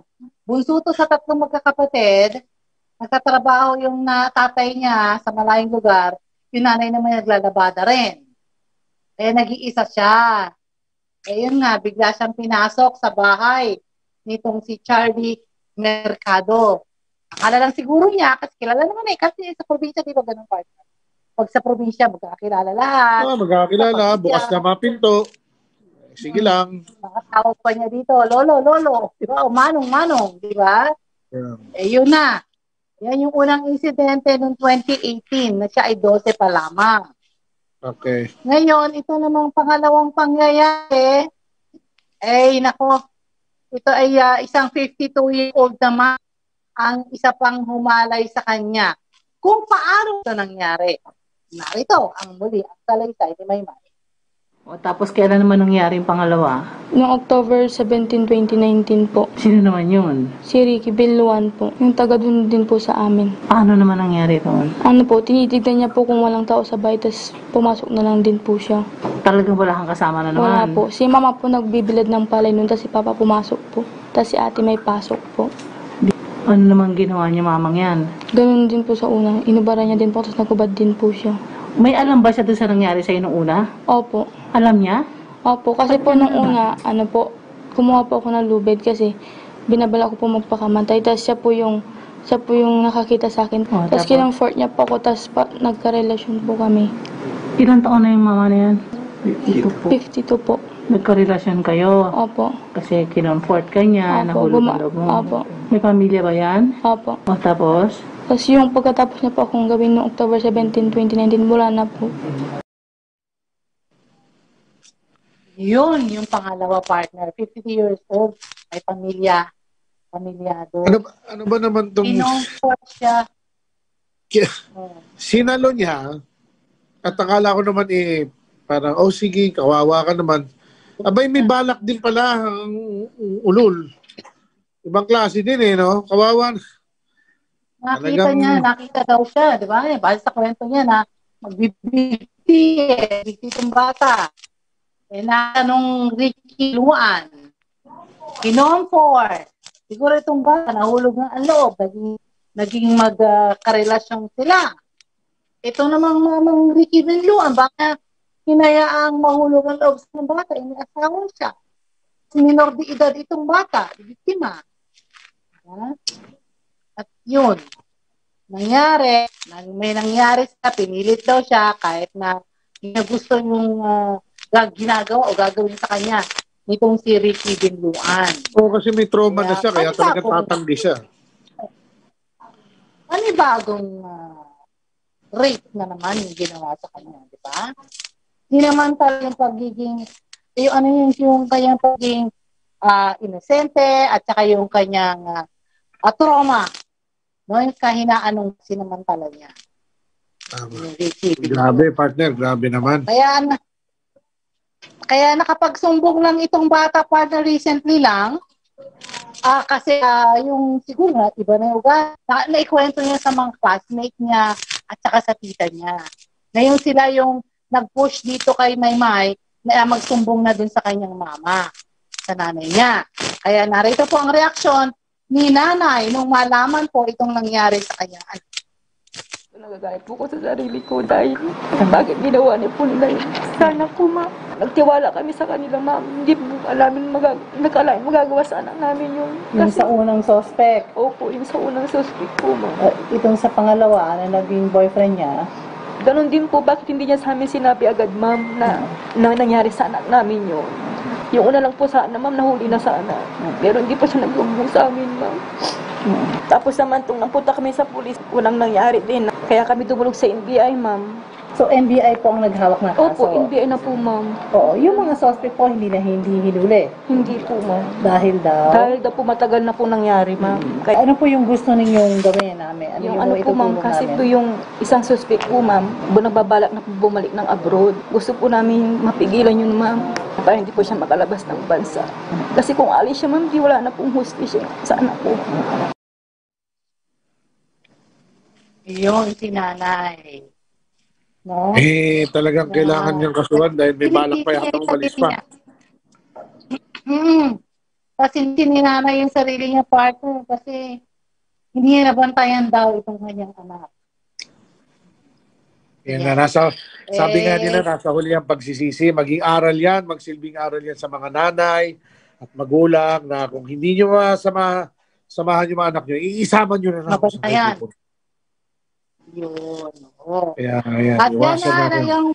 Bunso to sa 3 magkakapatid. Nagtatrabaho yung tatay niya sa malayong lugar. Yung nanay naman naglalabada rin. Kaya nag-iisa siya. Yun nga, bigla siyang pinasok sa bahay nitong si Charlie Mercado. Akala lang siguro niya, kasi kilala naman kasi sa probinsya, di ba ganun partner? Pag sa probinsya, magkakilala lahat. Magkakilala, bukas na mga pinto. Sige lang. Makatawag pa niya dito, lolo, di ba? O manong, di ba? Yun na. Yan yung unang insidente noong 2018 na siya ay 12 pa lamang. Okay. Ngayon, ito namang pangalawang pangyayari, nako, ito ay isang 52-year-old naman ang isa pang humalay sa kanya. Kung paano ito nangyari. Narito ang muli ang salaysay ni Maymay. Tapos kailan naman nangyari yung pangalawa? Noong October 17, 2019 po. Sino naman yun? Si Ricky Biluan po. Yung taga dun din po sa amin. Paano naman nangyari doon? Tinitignan niya po kung walang tao sa bahay, tapos pumasok na lang din po siya. Talagang wala kang kasama na naman? Wala po. Si mama po nagbibilad ng palay noon, tapos si papa pumasok po. Tapos si ate may pasok po. Ano naman ginawa niya mamang yan? Ganun din po sa una. Inubara niya din po, tapos nagubad din po siya. May alam ba siya doon sa nangyari sa'yo nung una? Opo. Alam niya? Opo, kasi po nung una, kumuha po ako ng lubid kasi binabala ko po magpakamatay. Tapos siya po yung nakakita sa akin. Tapos kinong-fort niya po ako, tapos nagka-relasyon po kami. Ilan taon na yung mama na yan? 52 po. Nagka-relasyon kayo? Opo. Kasi kinong-fort ka niya, nahulog ang loob mo. Opo. May pamilya ba yan? Opo. Tapos? Tapos yung pagkatapos niya po akong gawin noong October 17, 2019, wala na po. Yun, yung pangalawa partner, 50 years old, may pamilyado. Ano ba naman itong... Pinong-fort siya. Sinalo niya, at akala ko naman parang, sige, kawawa ka naman. Abay, may balak din pala ang ulol. Ibang klase din no? Kawawa. Nakita daw siya, di ba? Basta sa kwento niya na magbibigti itong bata. Nung Ricky Luan, kinomfort. Siguro itong bata, nahulog ng ang loob, naging magkarelasyon sila. Ito namang mamang Ricky Luan, baka hinayaang mahulog ang loob ng bata, iniasawa siya. Minor de edad itong bata, biktima. At yun, may nangyari sa pinilit daw siya kahit na gusto yung ginagawa o gagawin sa kanya nitong si Ricky Binluan. Kasi may trauma na siya, kaya talaga tatanggi siya. Panibagong rape na naman yung ginawa sa kanya, di ba? Hindi naman talagang pagiging, yung kanyang pagiging inosente at saka yung kanyang trauma. Yung kahinaan ng sinamantala niya. Grabe, partner. Grabe naman. Kaya nakapagsumbong lang itong bata partner recently lang. Kasi yung siguro na iba na yung naikwento niya sa mga classmate niya at saka sa tita niya. Ngayon sila yung nag-push dito kay Maymay na magsumbong na dun sa kanyang mama, sa nanay niya. Kaya narito po ang reaksyon ni nanay nung malaman po itong nangyari sa kanya. Nagagalit po ko sa sarili ko dahil bakit ginawa niya po nila yun. Sana po nagtiwala kami sa kanila hindi po nakalain magagawa sa anak namin yun. Yung sa unang suspect? Opo, yung sa unang suspect po itong sa pangalawa na naging boyfriend niya? Ganon din po, bakit hindi niya sa amin sinabi agad na nangyari sa anak namin yun. Yung una lang po sana, nahuli na sana. Pero hindi po siya naglumbong sa amin, Tapos naman, napunta kami sa pulis, unang nangyari din. Kaya kami tumulog sa NBI, So, NBI po ang naghawak ng kaso? Opo, NBI na po, Oo, yung mga suspect po, hindi hinuli? Hindi po, Dahil daw? Dahil daw po matagal na po nangyari, Kaya, ano po yung gusto ninyong gawin namin? Ano po, kasi po yung isang suspect po, nagbabalak na po bumalik ng abroad. Gusto po namin mapigilan yun, para hindi po siya makalabas ng bansa. Kasi kung alis siya, di wala na pong hustisya sa anak po. Yung si nanay. No? Talagang kailangan niyang kasuhan dahil may balak pa yata umalis pa. Kasi sininanay yung sarili niya partner kasi hindi niya nabantayan daw itong kanyang anak. Yan na, sabi nga nila, nasa huli ang pagsisisi. Maging aral yan, magsilbing aral yan sa mga nanay at magulang na kung hindi nyo samahan yung mga anak nyo, iisama nyo na ako sa kayo. Yun. Oh. Ayan, at yan na yung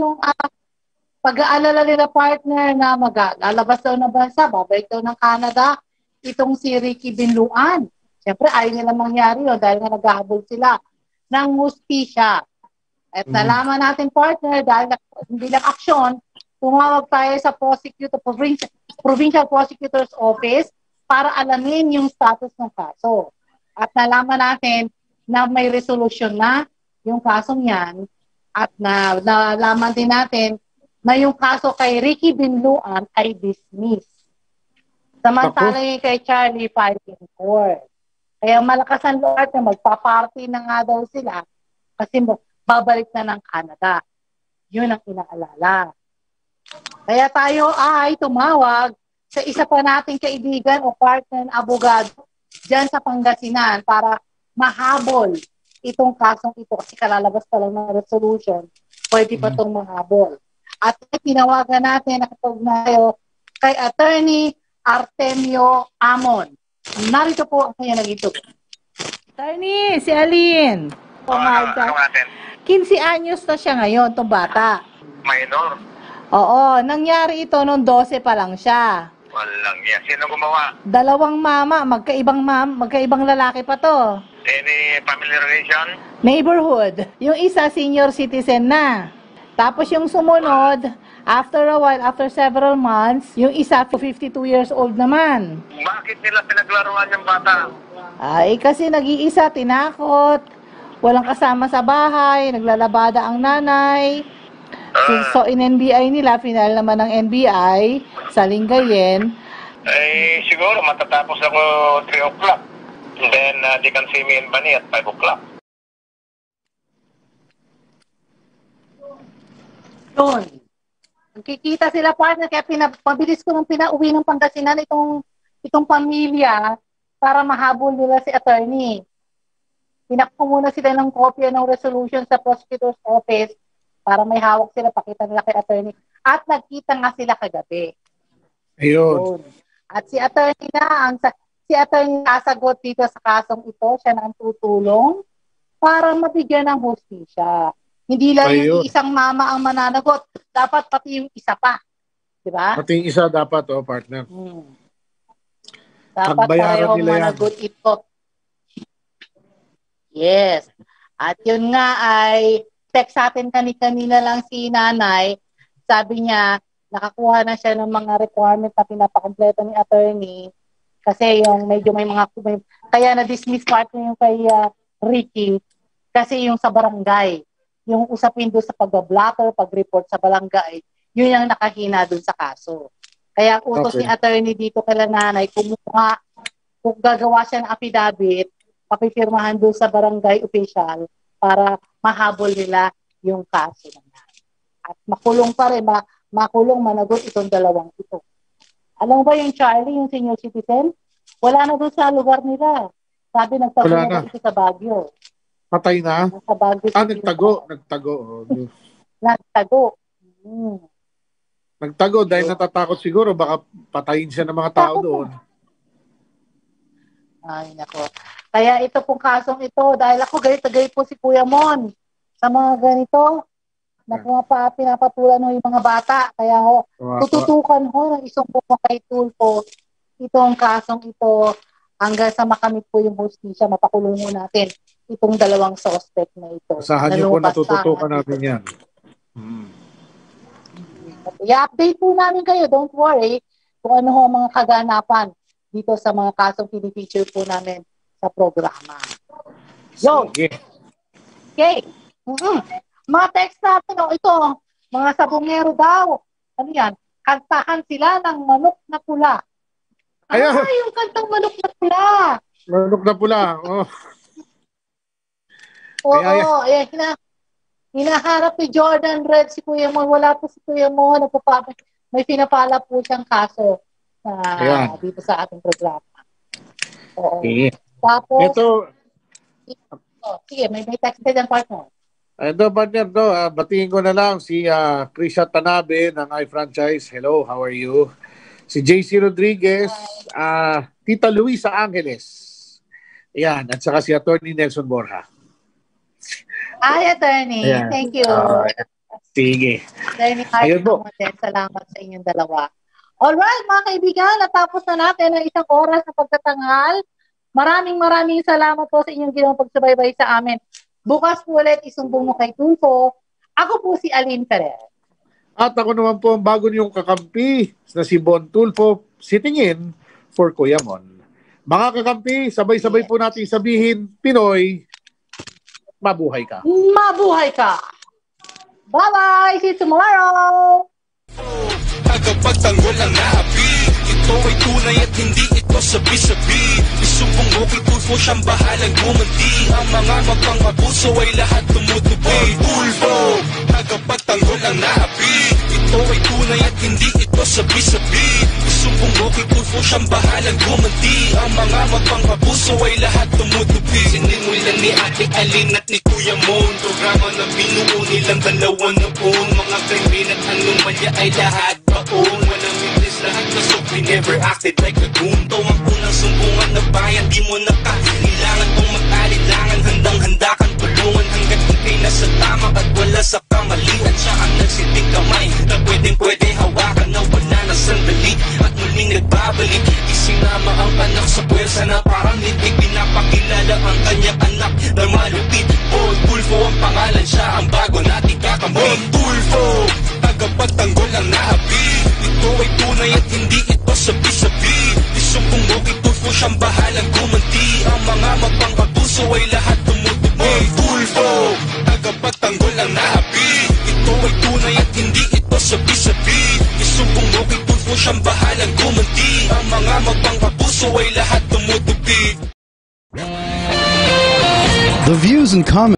pag-aalala nila partner na lalabas daw ng bansa, babalik daw ng Canada, itong si Ricky Binluan. Siyempre, ayaw nila mangyari yun dahil nga naghahabol sila ng hustisya. At nalaman natin partner, dahil bilang aksyon, tumawag tayo sa Provincial Prosecutor's Office para alamin yung status ng kaso. At nalaman natin na may resolution na yung kasong yan at nalaman din natin na yung kaso kay Ricky Binluan ay dismissed. Samantala yung kay Charlie filed in court. Kaya malakas ang loob na magpa-party na nga daw sila kasi babalik na ng Canada. Yun ang inaalala. Kaya tayo ay tumawag sa isa pa nating kaibigan o partner na abogado dyan sa Pangasinan para mahabol itong kasong ito kasi kalalabas pa lang ng resolution, pwede pa itong mahabol. At tinawagan natin nakapagnayo kay Attorney Artemio Amon. Narito po ang kanya nagito. Attorney, si Aline. Ano natin? 15 anyos na siya ngayon, itong bata. Minor? Oo, nangyari ito nung 12 pa lang siya. Walang yan. Sino gumawa? Dalawang mama, magkaibang lalaki pa to. Any family relation? Neighborhood. Yung isa, senior citizen na. Tapos yung sumunod, after a while, after several months, yung isa, 52 years old naman. Bakit nila pinaglaruan yung bata? Ay, kasi nag-iisa, tinakot. Walang kasama sa bahay, naglalabada ang nanay. So, in NBI nila, final naman ng NBI, sa Lingayen. Eh, siguro, matatapos ako 3 o'clock. And then, they can see me in Bani at 5 o'clock. Doon. Nakikita sila partner, kaya pabilis ko nung pinauwi ng Pangasinan itong pamilya para mahabol nila si attorney. Pinako muna sila ng kopya ng resolution sa prosecutor's office para may hawak sila, pakita nila kay attorney. At nagkita nga sila kagabi. Ayun. At si attorney nasagot dito sa kasong ito, siya na ang tutulong para mabigyan ng hustisya. Hindi lang yung isang mama ang mananagot, dapat pati yung isa pa. Diba? Pati yung isa dapat, partner. Dapat pareho managot ito. Yes. At yun nga ay text sa atin kanina lang si nanay. Sabi niya, nakakuha na siya ng mga requirement na pinapakompleto ni attorney. Kasi yung medyo may kaya na-dismiss partner yung kay Ricky. Kasi yung sa barangay, yung usapin doon sa pag-blocker, pag-report sa barangay, yun yung nakahina doon sa kaso. Kaya utos ni attorney dito kay nanay, kung gagawa siya ng affidavit, papipirmahan doon sa barangay official para mahabol nila yung kaso na. At makulong pa rin, managot itong dalawang ito. Alam mo ba yung Charlie, yung senior citizen? Wala na doon sa lugar nila. Sabi, nagtago na ito sa Baguio. Patay na? Sa Baguio. Nagtago. Nagtago. Nagtago dahil natatakot siguro. Baka patayin siya ng mga tao doon. Ay, nako. Kaya ito pong kasong ito, dahil ako galit po si Kuya Mon sa mga ganito, na pinapatulan yung mga bata. Kaya tututukan ng isang buong kay Tulfo itong kasong ito hanggang sa makamit po yung hustisya, mapakulong natin itong dalawang suspect na ito. Asahan niyo po natututukan natin yan. I-update po namin kayo, don't worry, kung ano ang mga kaganapan dito sa mga kasong pinifeature po namin sa programa. Yo! Okay. Mga text natin, ito, mga sabongero daw. Ano yan? Kantahan sila ng manok na pula. Yung kantang manok na pula. Manok na pula, Oo, hinaharap ni Jordan Red si Kuya Mo. Wala po si Kuya Mo. May pinapala po siyang kaso. dito sa ating programa. Oo. Okay. Tapos, ito, sige, may text din ang partner. Ito, partner, batiin ko na lang si Krisha Tanabe ng iFranchise. Hello, how are you? Si JC Rodriguez, Tita Luisa Angeles. Ayan, at saka si Attorney Nelson Borja. Ay, Attorney. Ayan. Thank you. Sige. Attorney Hardy, salamat sa inyong dalawa. Alright, mga kaibigan, natapos na natin ang isang oras na pagtatanghal. Maraming salamat po sa inyong ginawang pagsubaybay sa amin. Bukas po ulit isumbong mo kay Tulfo. Ako po si Aline Perez. At ako naman po ang bago niyong kakampi na si Bon Tulfo, sitting in for Kuya Mon. Mga kakampi, sabay-sabay po natin sabihin, Pinoy, mabuhay ka. Mabuhay ka! Bye-bye! See you tomorrow! Tagapagtanggol ang naapi, ito ay tunay at hindi ito sabi-sabi. Isumbong mo kay Tulfo, siyang bahalang gumanti. Ang mga magpang-abuso ay lahat tumutupi. Tulfo, tagapagtanggol ang naapi, ito ay tunay at hindi ito sabi-sabi. Isumbong mo kay Tulfo, siyang bahalang gumanti. Ang mga magpang-abuso ay lahat tumutupi. Sinimulan ni Ate Aline at ni Kuya Mon, programa na binuo nilang dalawang noon. Mga krimen at anomalya ay lahat baon. Walang witness, lahat na so we never acted like a goon. To ang unang sumbungan na bayan, di mo nakailangan kung mag-alilangan. Handang-handa kang tulungan hanggat ikay nasa tama at wala sa kamalian. Siya ang nagsiting kamay na pwedeng-pwede hawakan na wala na sandali at muling nagbabalik. Isinama ang anak sa pwersa na parang nitig. Pinapakilala ang kanyang anak na malupit. Bon Tulfo ang pangalan, siya ang bago nating kakampi. Bon Tulfo, tagapagtanggol ang naapi, ito ay tunay at hindi ito sabi-sabi. Isumbong mo kay Tulfo, siyang bahalang gumanti. Ang mga magpang-abuso ay lahat tumutupi. Bon Tulfo, tagapagtanggol ang naapi, ito ay tunay at hindi ito sabi-sabi. Isumbong mo kay Tulfo, siyang bahalang gumanti. Ang mga magpang-abuso ay lahat tumutupi. The views and comments